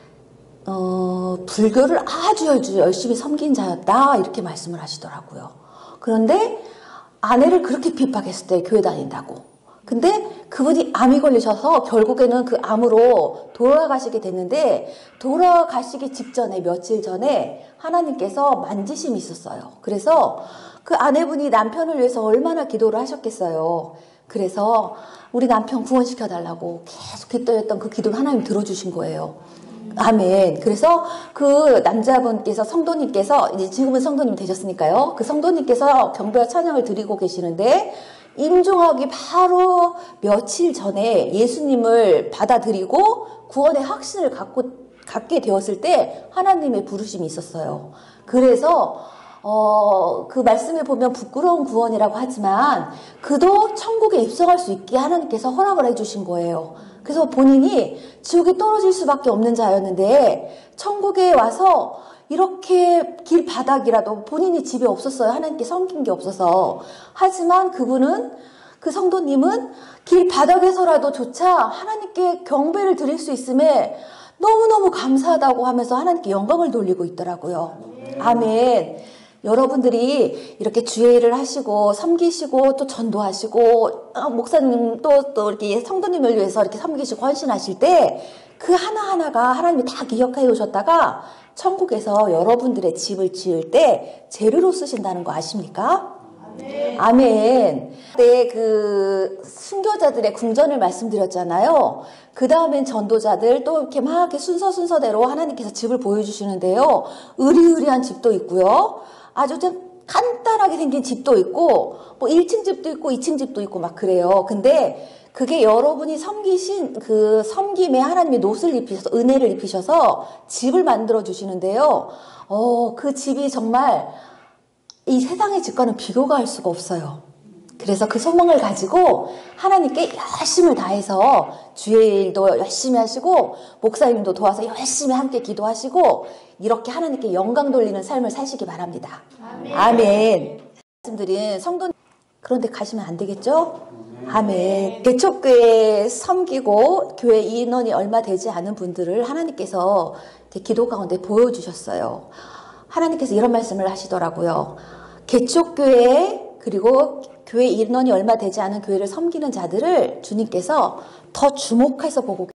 불교를 아주 열심히 섬긴 자였다, 이렇게 말씀을 하시더라고요. 그런데 아내를 그렇게 핍박했을 때 교회 다닌다고. 근데 그분이 암이 걸리셔서 결국에는 그 암으로 돌아가시게 됐는데, 돌아가시기 직전에, 며칠 전에 하나님께서 만지심이 있었어요. 그래서 그 아내분이 남편을 위해서 얼마나 기도를 하셨겠어요. 그래서 우리 남편 구원시켜달라고 계속 기도했던 그 기도를 하나님 들어주신 거예요. 아멘. 그래서 그 남자분께서, 성도님께서, 이제 지금은 성도님 되셨으니까요. 그 성도님께서 경배와 찬양을 드리고 계시는데, 임종학이 바로 며칠 전에 예수님을 받아들이고 구원의 확신을 갖게 되었을 때 하나님의 부르심이 있었어요. 그래서 그 말씀에 보면 부끄러운 구원이라고 하지만 그도 천국에 입성할 수 있게 하나님께서 허락을 해주신 거예요. 그래서 본인이 지옥에 떨어질 수밖에 없는 자였는데 천국에 와서 이렇게 길 바닥이라도, 본인이 집에 없었어요. 하나님께 섬긴 게 없어서. 하지만 그분은, 그 성도님은 길 바닥에서라도 조차 하나님께 경배를 드릴 수 있음에 너무너무 감사하다고 하면서 하나님께 영광을 돌리고 있더라고요. 아멘. 여러분들이 이렇게 주의 일을 하시고 섬기시고 또 전도하시고 목사님 또 이렇게 성도님을 위해서 이렇게 섬기시고 헌신하실 때 그 하나하나가 하나님이 다 기억해 오셨다가 천국에서 여러분들의 집을 지을 때 재료로 쓰신다는 거 아십니까? 아멘. 그때 그 순교자들의 궁전을 말씀드렸잖아요. 그 다음엔 전도자들 또 이렇게 막 이렇게 순서대로 하나님께서 집을 보여주시는데요. 의리의리한 집도 있고요. 아주 좀 간단하게 생긴 집도 있고, 뭐 1층 집도 있고 2층 집도 있고 막 그래요. 근데 그게 여러분이 섬기신 그 섬김에 하나님이 노를 입히셔서, 은혜를 입히셔서 집을 만들어 주시는데요. 그 집이 정말 이 세상의 집과는 비교가 할 수가 없어요. 그래서 그 소망을 가지고 하나님께 열심을 다해서 주의 일도 열심히 하시고 목사님도 도와서 열심히 함께 기도하시고 이렇게 하나님께 영광 돌리는 삶을 사시기 바랍니다. 아멘. 말씀드린 성도님, 그런데 가시면 안 되겠죠? 아멘. 개척교회 섬기고 교회 인원이 얼마 되지 않은 분들을 하나님께서 기도 가운데 보여주셨어요. 하나님께서 이런 말씀을 하시더라고요. 개척교회 그리고 교회 인원이 얼마 되지 않은 교회를 섬기는 자들을 주님께서 더 주목해서 보고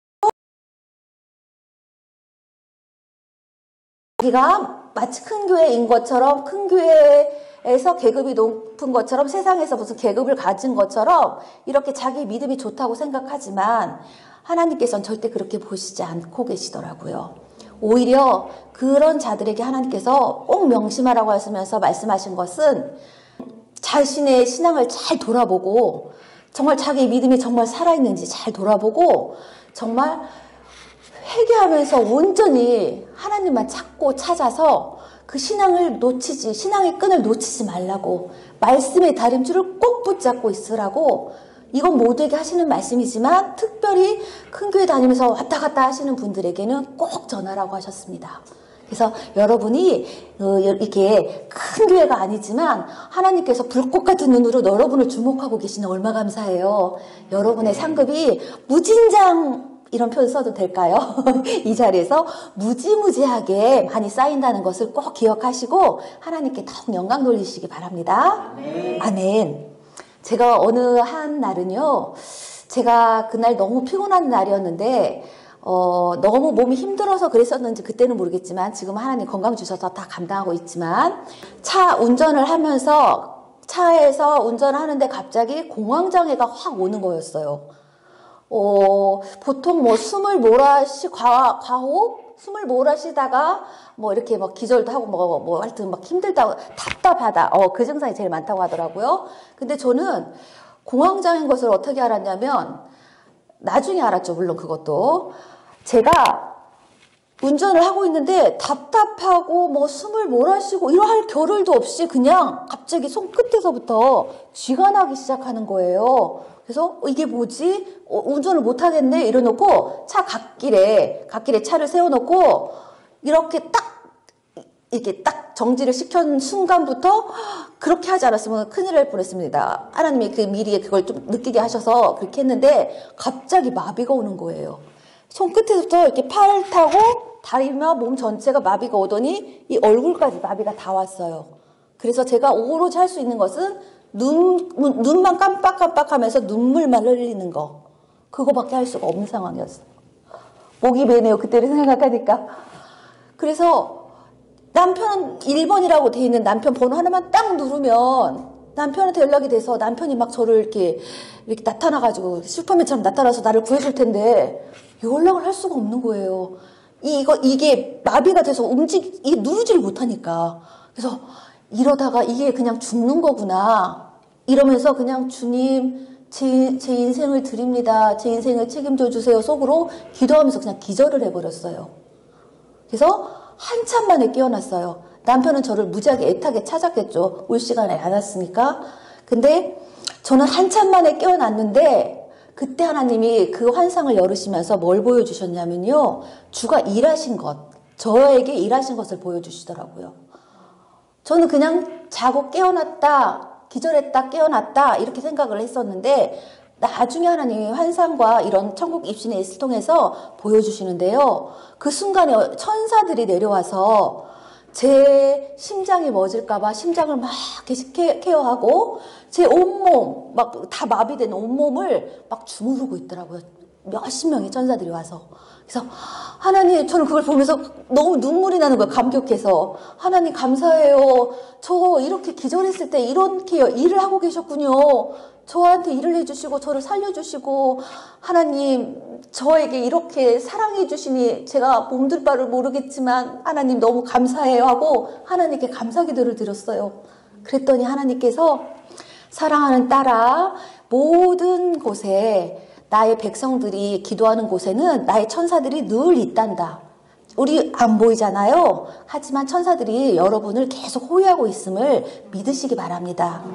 우리가 마치 큰 교회인 것처럼 큰 교회에서 계급이 높은 것처럼 세상에서 무슨 계급을 가진 것처럼 이렇게 자기 믿음이 좋다고 생각하지만 하나님께서는 절대 그렇게 보시지 않고 계시더라고요. 오히려 그런 자들에게 하나님께서 꼭 명심하라고 하시면서 말씀하신 것은 자신의 신앙을 잘 돌아보고 정말 자기 믿음이 정말 살아있는지 잘 돌아보고 정말 회개하면서 온전히 하나님만 찾고 찾아서 그 신앙의 끈을 놓치지 말라고 말씀의 다림줄을 꼭 붙잡고 있으라고 이건 모두에게 하시는 말씀이지만 특별히 큰 교회 다니면서 왔다 갔다 하시는 분들에게는 꼭 전하라고 하셨습니다. 그래서 여러분이 이렇게 큰 교회가 아니지만 하나님께서 불꽃 같은 눈으로 여러분을 주목하고 계시는 얼마 감사해요. 여러분의 상급이 무진장 이런 표현 써도 될까요? 이 자리에서 무지무지하게 많이 쌓인다는 것을 꼭 기억하시고 하나님께 더욱 영광 돌리시기 바랍니다. 아멘. 아멘. 제가 어느 한 날은요, 제가 그날 너무 피곤한 날이었는데 너무 몸이 힘들어서 그랬었는지 그때는 모르겠지만 지금 하나님 건강 주셔서 다 감당하고 있지만 차 운전을 하면서 차에서 운전을 하는데 갑자기 공황장애가 확 오는 거였어요. 보통 뭐 숨을 과호흡? 숨을 몰아쉬다가 뭐 이렇게 막 기절도 하고 하여튼 막 힘들다고 답답하다. 그 증상이 제일 많다고 하더라고요. 근데 저는 공황장애인 것을 어떻게 알았냐면 나중에 알았죠. 물론 그것도. 제가 운전을 하고 있는데 답답하고 뭐 숨을 몰아쉬고 이러할 겨를도 없이 그냥 갑자기 손끝에서부터 쥐가 나기 시작하는 거예요. 그래서 이게 뭐지? 운전을 못하겠네 이러놓고 차 갓길에 차를 세워놓고 이렇게 딱 정지를 시킨 순간부터 그렇게 하지 않았으면 큰일 날 뻔했습니다. 하나님이 미리 그걸 좀 느끼게 하셔서 그렇게 했는데 갑자기 마비가 오는 거예요. 손끝에서부터 이렇게 팔을 타고 다리나 몸 전체가 마비가 오더니 이 얼굴까지 마비가 다 왔어요. 그래서 제가 오로지 할 수 있는 것은 눈만 깜빡깜빡하면서 눈물만 흘리는 거. 그거밖에 할 수가 없는 상황이었어요. 목이 메네요. 그때를 생각하니까. 그래서 남편은 1번이라고 돼 있는 남편 번호 하나만 딱 누르면 남편한테 연락이 돼서 남편이 막 저를 이렇게 나타나가지고 슈퍼맨처럼 나타나서 나를 구해줄 텐데 연락을 할 수가 없는 거예요. 이게 마비가 돼서 이게 누르지를 못하니까. 그래서 이러다가 이게 그냥 죽는 거구나. 이러면서 그냥 주님, 제 인생을 드립니다. 제 인생을 책임져 주세요. 속으로 기도하면서 그냥 기절을 해버렸어요. 그래서 한참 만에 깨어났어요. 남편은 저를 무지하게 애타게 찾았겠죠. 올 시간에 안 왔으니까. 근데 저는 한참 만에 깨어났는데 그때 하나님이 그 환상을 열으시면서 뭘 보여주셨냐면요. 주가 일하신 것, 저에게 일하신 것을 보여주시더라고요. 저는 그냥 자고 깨어났다, 기절했다, 깨어났다 이렇게 생각을 했었는데 나중에 하나님이 환상과 이런 천국 입신의 예를 통해서 보여주시는데요. 그 순간에 천사들이 내려와서 제 심장이 멎을까봐 심장을 막 계속 케어하고 제 온몸, 막 다 마비된 온몸을 막 주무르고 있더라고요. 몇십 명의 천사들이 와서. 그래서 하나님, 저는 그걸 보면서 너무 눈물이 나는 거예요. 감격해서. 하나님 감사해요. 저 이렇게 기절했을 때 이렇게 일을 하고 계셨군요. 저한테 일을 해주시고 저를 살려주시고 하나님 저에게 이렇게 사랑해 주시니 제가 몸둘 바를 모르겠지만 하나님 너무 감사해요 하고 하나님께 감사 기도를 드렸어요. 그랬더니 하나님께서 사랑하는 딸아, 모든 곳에 나의 백성들이 기도하는 곳에는 나의 천사들이 늘 있단다. 우리 안 보이잖아요. 하지만 천사들이 여러분을 계속 호위하고 있음을 믿으시기 바랍니다.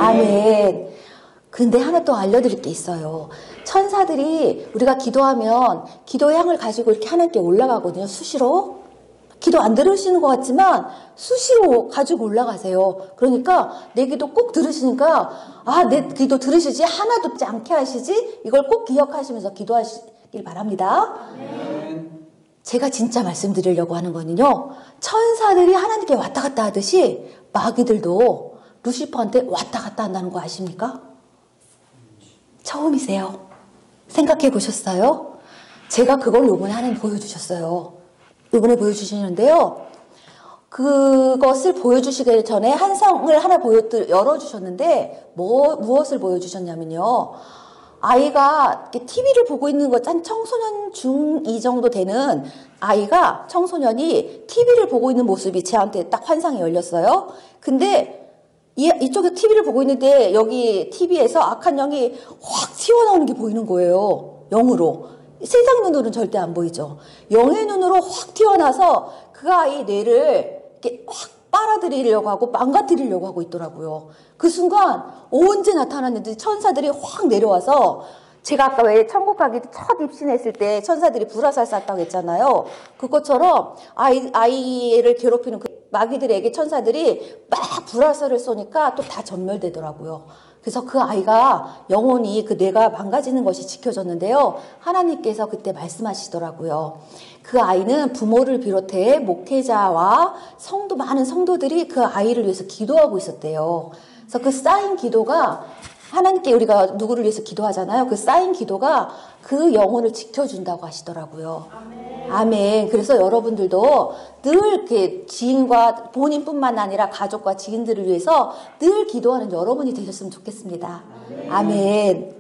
아멘. 근데 하나 또 알려드릴 게 있어요. 천사들이 우리가 기도하면 기도의 향을 가지고 이렇게 하나님께 올라가거든요. 수시로. 기도 안 들으시는 것 같지만 수시로 가지고 올라가세요. 그러니까 내 기도 꼭 들으시니까 내 기도 들으시지 하나도 잊지 않게 하시지 이걸 꼭 기억하시면서 기도하시길 바랍니다. 제가 진짜 말씀드리려고 하는 거는요. 천사들이 하나님께 왔다 갔다 하듯이 마귀들도 루시퍼한테 왔다 갔다 한다는 거 아십니까? 처음이세요. 생각해 보셨어요? 제가 그걸 이번에 하나님 보여주셨어요. 이번에 보여주시는데요. 그것을 보여주시기 전에 한 성을 하나 열어주셨는데 무엇을 보여주셨냐면요. 아이가 TV를 보고 있는 것, 한 청소년 중2 정도 되는 아이가, 청소년이 TV를 보고 있는 모습이 제한테 딱 환상이 열렸어요. 근데 이쪽에 TV를 보고 있는데 여기 TV에서 악한 영이 확 튀어나오는 게 보이는 거예요. 영으로. 세상 눈으로는 절대 안 보이죠. 영의 눈으로 확 튀어나와서 그 아이 뇌를 이렇게 확 빨아들이려고 하고 망가뜨리려고 하고 있더라고요. 그 순간 언제 나타났는지 천사들이 확 내려와서 제가 아까 왜 천국 가기 첫 입신했을 때 천사들이 불화살 쐈다고 했잖아요. 그것처럼 아이를 괴롭히는 그 마귀들에게 천사들이 막 불화살을 쏘니까 또 다 전멸되더라고요. 그래서 그 아이가 영혼이 그 뇌가 망가지는 것이 지켜졌는데요. 하나님께서 그때 말씀하시더라고요. 그 아이는 부모를 비롯해 목회자와 많은 성도들이 그 아이를 위해서 기도하고 있었대요. 그래서 그 쌓인 기도가 하나님께 우리가 누구를 위해서 기도하잖아요. 그 쌓인 기도가 그 영혼을 지켜준다고 하시더라고요. 아멘. 그래서 여러분들도 늘 이렇게 지인과 본인뿐만 아니라 가족과 지인들을 위해서 늘 기도하는 여러분이 되셨으면 좋겠습니다. 아멘.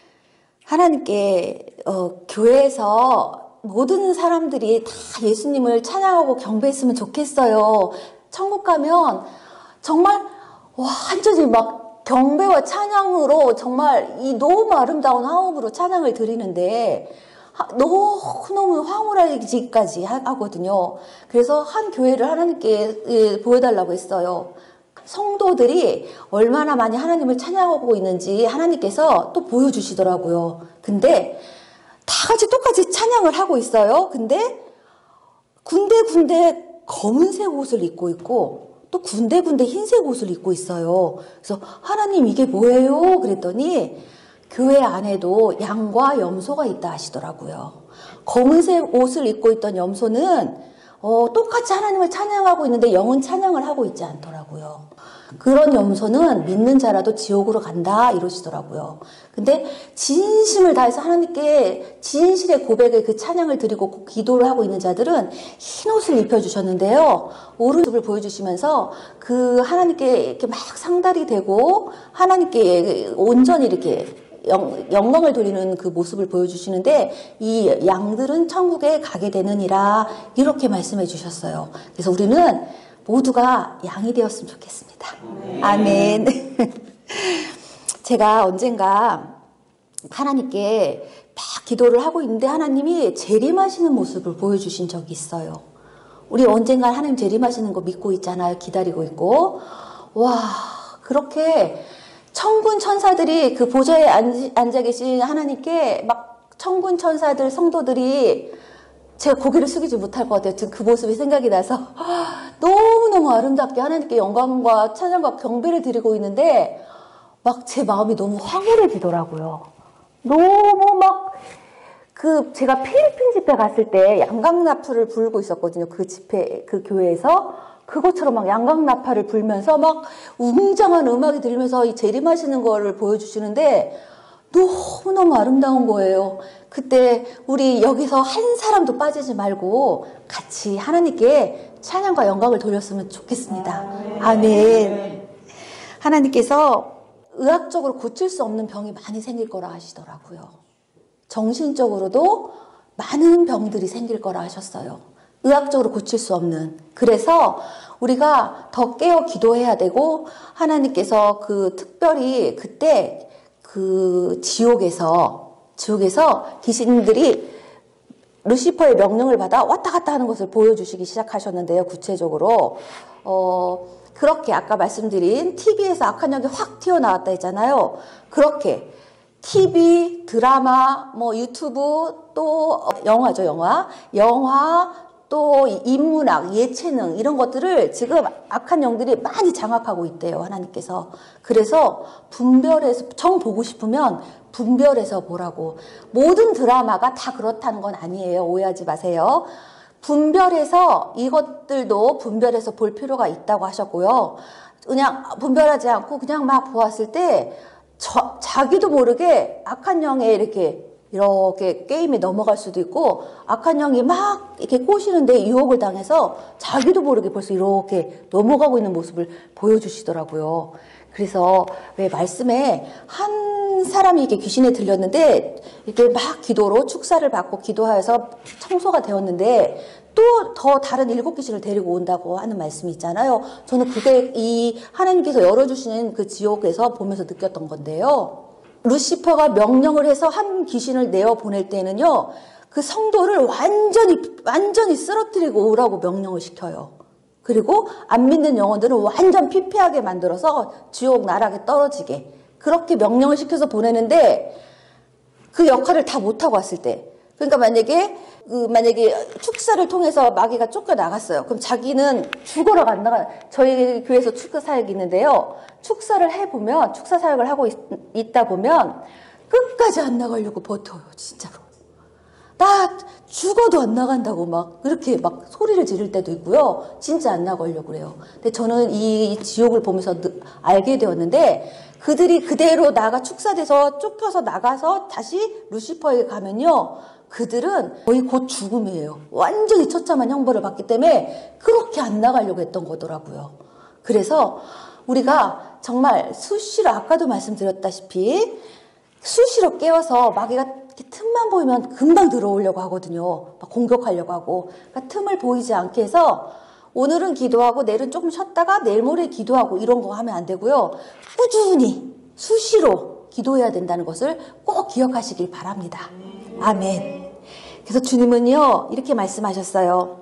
하나님께 교회에서 모든 사람들이 다 예수님을 찬양하고 경배했으면 좋겠어요. 천국 가면 정말 완전히 막 경배와 찬양으로 정말 이 너무 아름다운 화음으로 찬양을 드리는데 너무너무 황홀하기까지 하거든요. 그래서 한 교회를 하나님께 보여달라고 했어요. 성도들이 얼마나 많이 하나님을 찬양하고 있는지 하나님께서 또 보여주시더라고요. 근데 다 같이 똑같이 찬양을 하고 있어요. 근데 군데군데 검은색 옷을 입고 있고 또 군데군데 흰색 옷을 입고 있어요. 그래서 하나님 이게 뭐예요? 그랬더니 교회 안에도 양과 염소가 있다 하시더라고요. 검은색 옷을 입고 있던 염소는 똑같이 하나님을 찬양하고 있는데 영은 찬양을 하고 있지 않더라고요. 그런 염소는 믿는 자라도 지옥으로 간다 이러시더라고요. 근데 진심을 다해서 하나님께 진실의 고백의 그 찬양을 드리고 기도를 하고 있는 자들은 흰 옷을 입혀주셨는데요. 오른쪽을 보여주시면서 그 하나님께 이렇게 막 상달이 되고 하나님께 온전히 이렇게 영광을 돌리는 그 모습을 보여주시는데 이 양들은 천국에 가게 되느니라 이렇게 말씀해 주셨어요. 그래서 우리는 모두가 양이 되었으면 좋겠습니다. 아멘. 제가 언젠가 하나님께 막 기도를 하고 있는데 하나님이 재림하시는 모습을 보여주신 적이 있어요. 우리 언젠가 하나님 재림하시는 거 믿고 있잖아요. 기다리고 있고. 그렇게 천군 천사들이 그 보좌에 앉아 계신 하나님께 막 천군 천사들 성도들이 제가 고개를 숙이지 못할 것 같아요. 지금 그 모습이 생각이 나서 너무너무 아름답게 하나님께 영광과 찬양과 경배를 드리고 있는데 막 제 마음이 너무 황홀해지더라고요. 너무 막 제가 필리핀 집회 갔을 때 양강나팔을 불고 있었거든요. 그 집회, 그 교회에서. 그것처럼 막 양강나팔을 불면서 막 웅장한 음악이 들리면서 이 재림하시는 거를 보여주시는데 너무너무 아름다운 거예요. 그때 우리 여기서 한 사람도 빠지지 말고 같이 하나님께 찬양과 영광을 돌렸으면 좋겠습니다. 아멘. 하나님께서 의학적으로 고칠 수 없는 병이 많이 생길 거라 하시더라고요. 정신적으로도 많은 병들이 생길 거라 하셨어요. 의학적으로 고칠 수 없는. 그래서 우리가 더 깨어 기도해야 되고 하나님께서 특별히 그때 지옥에서 귀신들이 루시퍼의 명령을 받아 왔다 갔다 하는 것을 보여주시기 시작하셨는데요. 구체적으로 그렇게 아까 말씀드린 TV에서 악한 영이 확 튀어나왔다 했잖아요. 그렇게 TV, 드라마, 유튜브, 또 영화죠, 영화, 또 인문학, 예체능 이런 것들을 지금 악한 영들이 많이 장악하고 있대요. 하나님께서. 그래서 분별해서 정 보고 싶으면 분별해서 보라고. 모든 드라마가 다 그렇다는 건 아니에요. 오해하지 마세요. 분별해서 이것들도 분별해서 볼 필요가 있다고 하셨고요. 그냥 분별하지 않고 그냥 막 보았을 때 자기도 모르게 악한 영에 이렇게 게임에 넘어갈 수도 있고 악한 영이 막 이렇게 꼬시는데 유혹을 당해서 자기도 모르게 벌써 이렇게 넘어가고 있는 모습을 보여주시더라고요. 그래서 왜 말씀에 한 사람이 이렇게 귀신에 들렸는데 이렇게 막 기도로 축사를 받고 기도하여서 청소가 되었는데 또 더 다른 7귀신을 데리고 온다고 하는 말씀이 있잖아요. 저는 그게 이 하나님께서 열어주시는 그 지옥에서 보면서 느꼈던 건데요. 루시퍼가 명령을 해서 한 귀신을 내어 보낼 때는요, 그 성도를 완전히 쓰러뜨리고 오라고 명령을 시켜요. 그리고 안 믿는 영혼들은 완전 피폐하게 만들어서 지옥 나락에 떨어지게 그렇게 명령을 시켜서 보내는데 그 역할을 다 못하고 왔을 때, 그러니까 만약에 축사를 통해서 마귀가 쫓겨나갔어요. 그럼 자기는 죽으러 간다가, 저희 교회에서 축사 사역이 있는데요. 축사를 해보면, 축사 사역을 하고 있다 보면 끝까지 안 나가려고 버텨요. 진짜로. 나 죽어도 안 나간다고 막 그렇게 막 소리를 지를 때도 있고요. 진짜 안 나가려고 그래요. 근데 저는 이 지옥을 보면서 알게 되었는데, 그들이 그대로 축사돼서 쫓겨서 나가서 다시 루시퍼에게 가면요, 그들은 거의 곧 죽음이에요. 완전히 처참한 형벌을 받기 때문에 그렇게 안 나가려고 했던 거더라고요. 그래서 우리가 정말 수시로, 아까도 말씀드렸다시피 수시로 깨워서 마귀가 이렇게 틈만 보이면 금방 들어오려고 하거든요. 막 공격하려고 하고. 그러니까 틈을 보이지 않게 해서 오늘은 기도하고 내일은 조금 쉬었다가 내일 모레 기도하고 이런 거 하면 안 되고요. 꾸준히 수시로 기도해야 된다는 것을 꼭 기억하시길 바랍니다. 아멘. 그래서 주님은요, 이렇게 말씀하셨어요.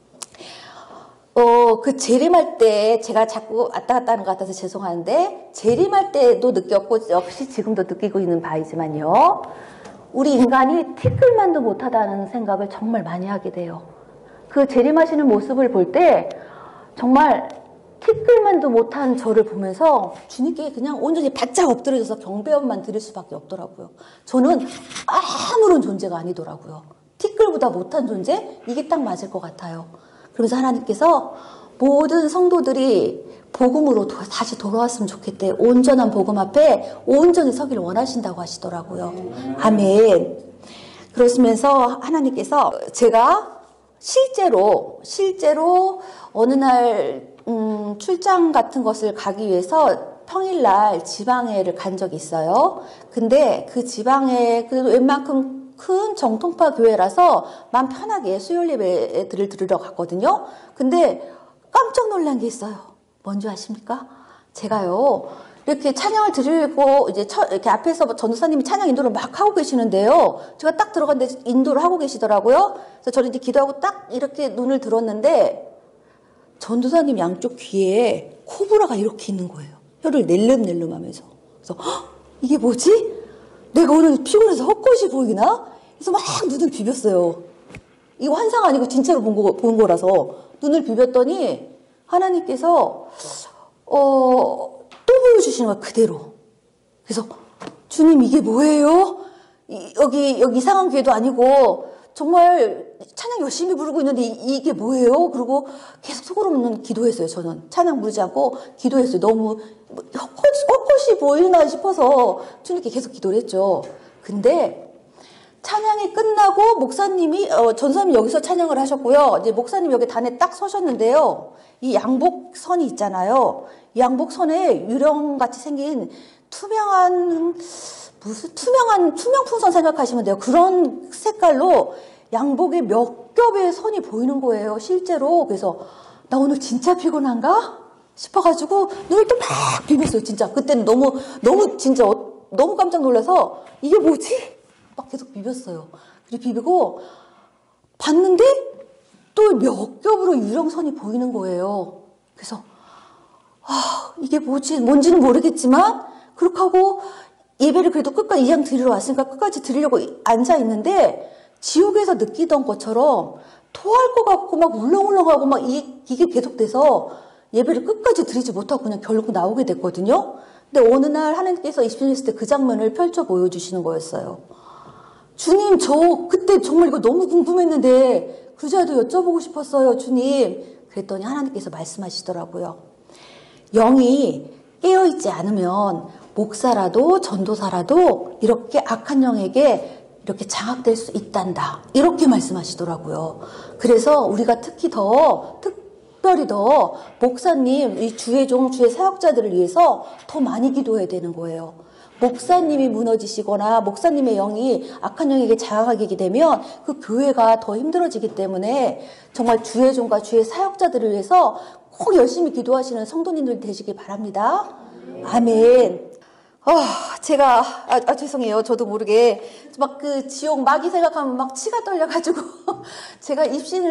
그 재림할 때, 제가 자꾸 왔다 갔다 하는 것 같아서 죄송한데, 재림할 때도 느꼈고, 역시 지금도 느끼고 있는 바이지만요, 우리 인간이 티끌만도 못하다는 생각을 정말 많이 하게 돼요. 그 재림하시는 모습을 볼 때, 정말 티끌만도 못한 저를 보면서 주님께 그냥 온전히 바짝 엎드려져서 경배함만 드릴 수밖에 없더라고요. 저는 아무런 존재가 아니더라고요. 티끌보다 못한 존재? 이게 딱 맞을 것 같아요. 그러면서 하나님께서 모든 성도들이 복음으로 다시 돌아왔으면 좋겠대. 온전한 복음 앞에 온전히 서기를 원하신다고 하시더라고요. 아멘. 그러시면서 하나님께서 제가 실제로 어느 날 출장 같은 것을 가기 위해서 평일날 지방회를 간 적이 있어요. 근데 그 지방회, 그래도 웬만큼 큰 정통파 교회라서 마음 편하게 수요일 예배들을 들으러 갔거든요. 근데 깜짝 놀란 게 있어요. 뭔지 아십니까? 제가요, 이렇게 찬양을 드리고, 이렇게 앞에서 전도사님이 찬양 인도를 막 하고 계시는데요. 제가 딱 들어갔는데 인도를 하고 계시더라고요. 그래서 저는 이제 기도하고 딱 이렇게 눈을 들었는데, 전도사님 양쪽 귀에 코브라가 이렇게 있는 거예요. 혀를 낼름낼름 하면서. 그래서, 이게 뭐지? 내가 오늘 피곤해서 헛것이 보이나? 그래서 막 눈을 비볐어요. 이거 환상 아니고 진짜로 본 거라서 눈을 비볐더니 하나님께서 또 보여주시는 거야, 그대로. 그래서 주님 이게 뭐예요? 여기 이상한 교회도 아니고 정말 찬양 열심히 부르고 있는데 이게 뭐예요? 그리고 계속 속으로는 기도했어요. 저는 찬양 부르지 않고 기도했어요. 너무 헛것이 보이나 싶어서 주님께 계속 기도를 했죠. 근데 찬양이 끝나고 목사님이 전사님이 여기서 찬양을 하셨고요. 이제 목사님 여기 단에 딱 서셨는데요. 이 양복선이 있잖아요. 이 양복선에 유령같이 생긴 투명 풍선 생각하시면 돼요. 그런 색깔로 양복에 몇 겹의 선이 보이는 거예요. 실제로. 그래서 나 오늘 진짜 피곤한가 싶어가지고 눈을 또 막 비볐어요. 진짜 그때는 너무 진짜 너무 깜짝 놀라서 이게 뭐지? 막 계속 비볐어요. 그리고 비비고 봤는데 또 몇 겹으로 유령선이 보이는 거예요. 그래서 이게 뭔지는 모르겠지만 그렇게 하고 예배를 그래도 끝까지 이왕 드리러 왔으니까 끝까지 드리려고 앉아 있는데 지옥에서 느끼던 것처럼 토할 것 같고 막 울렁울렁하고 막 이게 계속돼서 예배를 끝까지 드리지 못하고 그냥 결국 나오게 됐거든요. 근데 어느 날 하나님께서 입신했을 때 그 장면을 펼쳐 보여주시는 거였어요. 주님, 저 그때 정말 이거 너무 궁금했는데 그 자리도 여쭤보고 싶었어요, 주님. 그랬더니 하나님께서 말씀하시더라고요. 영이 깨어있지 않으면 목사라도 전도사라도 이렇게 악한 영에게 이렇게 장악될 수 있단다. 이렇게 말씀하시더라고요. 그래서 우리가 특히 특별히 더 목사님, 이 주의 종, 주의 사역자들을 위해서 더 많이 기도해야 되는 거예요. 목사님이 무너지시거나 목사님의 영이 악한 영에게 장악하게 되면 그 교회가 더 힘들어지기 때문에 정말 주의 종과 주의 사역자들을 위해서 꼭 열심히 기도하시는 성도님들 되시기 바랍니다. 아멘. 제가, 죄송해요. 저도 모르게, 막 그 지옥 마귀 생각하면 막 치가 떨려가지고, 제가 입신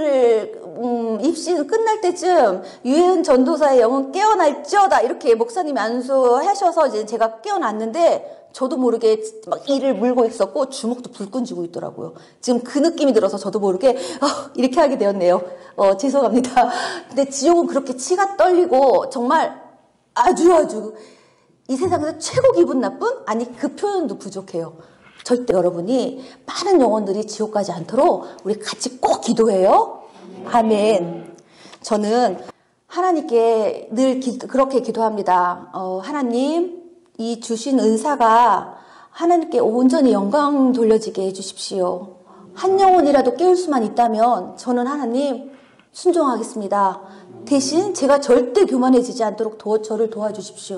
끝날 때쯤, 유해은 전도사의 영은 깨어날지어다. 이렇게 목사님이 안수하셔서 이제 제가 깨어났는데, 저도 모르게 막 이를 물고 있었고, 주먹도 불끈 쥐고 있더라고요. 지금 그 느낌이 들어서 저도 모르게, 이렇게 하게 되었네요. 죄송합니다. 근데 지옥은 그렇게 치가 떨리고, 정말 아주, 이 세상에서 최고 기분 나쁜? 아니, 그 표현도 부족해요. 절대 여러분이 많은 영혼들이 지옥 가지 않도록 우리 같이 꼭 기도해요. 아멘. 저는 하나님께 늘 그렇게 기도합니다. 하나님, 이 주신 은사가 하나님께 온전히 영광 돌려지게 해주십시오. 한 영혼이라도 깨울 수만 있다면 저는 하나님 순종하겠습니다. 대신 제가 절대 교만해지지 않도록 저를 도와주십시오.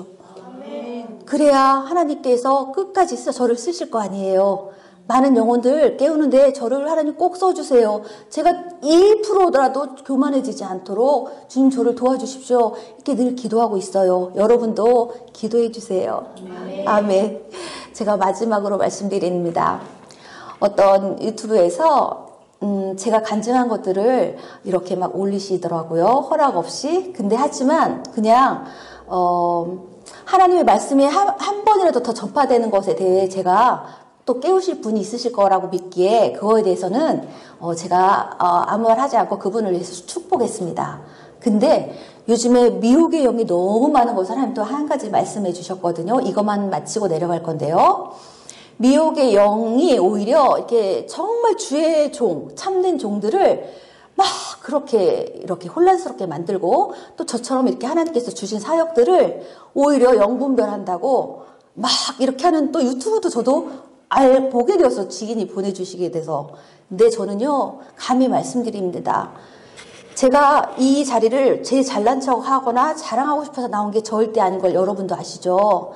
그래야 하나님께서 끝까지 저를 쓰실 거 아니에요. 많은 영혼들 깨우는데 저를 하나님 꼭 써주세요. 제가 1%라도 교만해지지 않도록 주님 저를 도와주십시오. 이렇게 늘 기도하고 있어요. 여러분도 기도해 주세요. 아멘. 제가 마지막으로 말씀드립니다. 어떤 유튜브에서 제가 간증한 것들을 이렇게 막 올리시더라고요. 허락 없이. 근데 하지만 그냥 하나님의 말씀이 한 번이라도 더 전파되는 것에 대해 제가 또 깨우실 분이 있으실 거라고 믿기에 그거에 대해서는 제가 아무 말 하지 않고 그분을 위해서 축복했습니다. 근데 요즘에 미혹의 영이 너무 많은 것을 하나님 또 한 가지 말씀해 주셨거든요. 이것만 마치고 내려갈 건데요. 미혹의 영이 오히려 이렇게 정말 주의 종, 참된 종들을 막 이렇게 혼란스럽게 만들고 또 저처럼 이렇게 하나님께서 주신 사역들을 오히려 영분별한다고 막 이렇게 하는 또 유튜브도 저도 보게 되어서 지인이 보내주시게 돼서. 근데 저는요, 감히 말씀드립니다. 제가 이 자리를 제 잘난 척 하거나 자랑하고 싶어서 나온 게 절대 아닌 걸 여러분도 아시죠?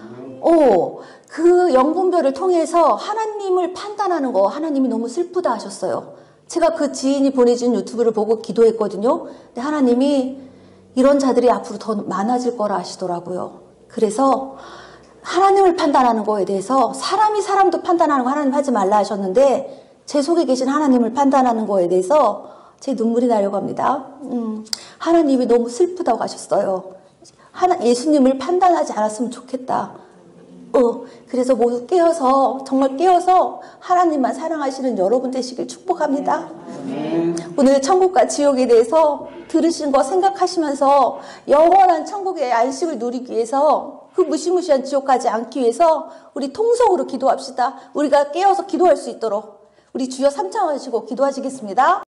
그 영분별을 통해서 하나님을 판단하는 거 하나님이 너무 슬프다 하셨어요. 제가 그 지인이 보내준 유튜브를 보고 기도했거든요. 근데 하나님이 이런 자들이 앞으로 더 많아질 거라 하시더라고요. 그래서 하나님을 판단하는 거에 대해서 사람이 사람도 판단하는 거 하나님 하지 말라 하셨는데 제 속에 계신 하나님을 판단하는 거에 대해서 제 눈물이 나려고 합니다. 하나님이 너무 슬프다고 하셨어요. 예수님을 판단하지 않았으면 좋겠다. 그래서 모두 정말 깨어서 하나님만 사랑하시는 여러분 되시길 축복합니다. 오늘 천국과 지옥에 대해서 들으신 거 생각하시면서 영원한 천국의 안식을 누리기 위해서 그 무시무시한 지옥 가지 않기 위해서 우리 통성으로 기도합시다. 우리가 깨어서 기도할 수 있도록 우리 주여 삼창하시고 기도하시겠습니다.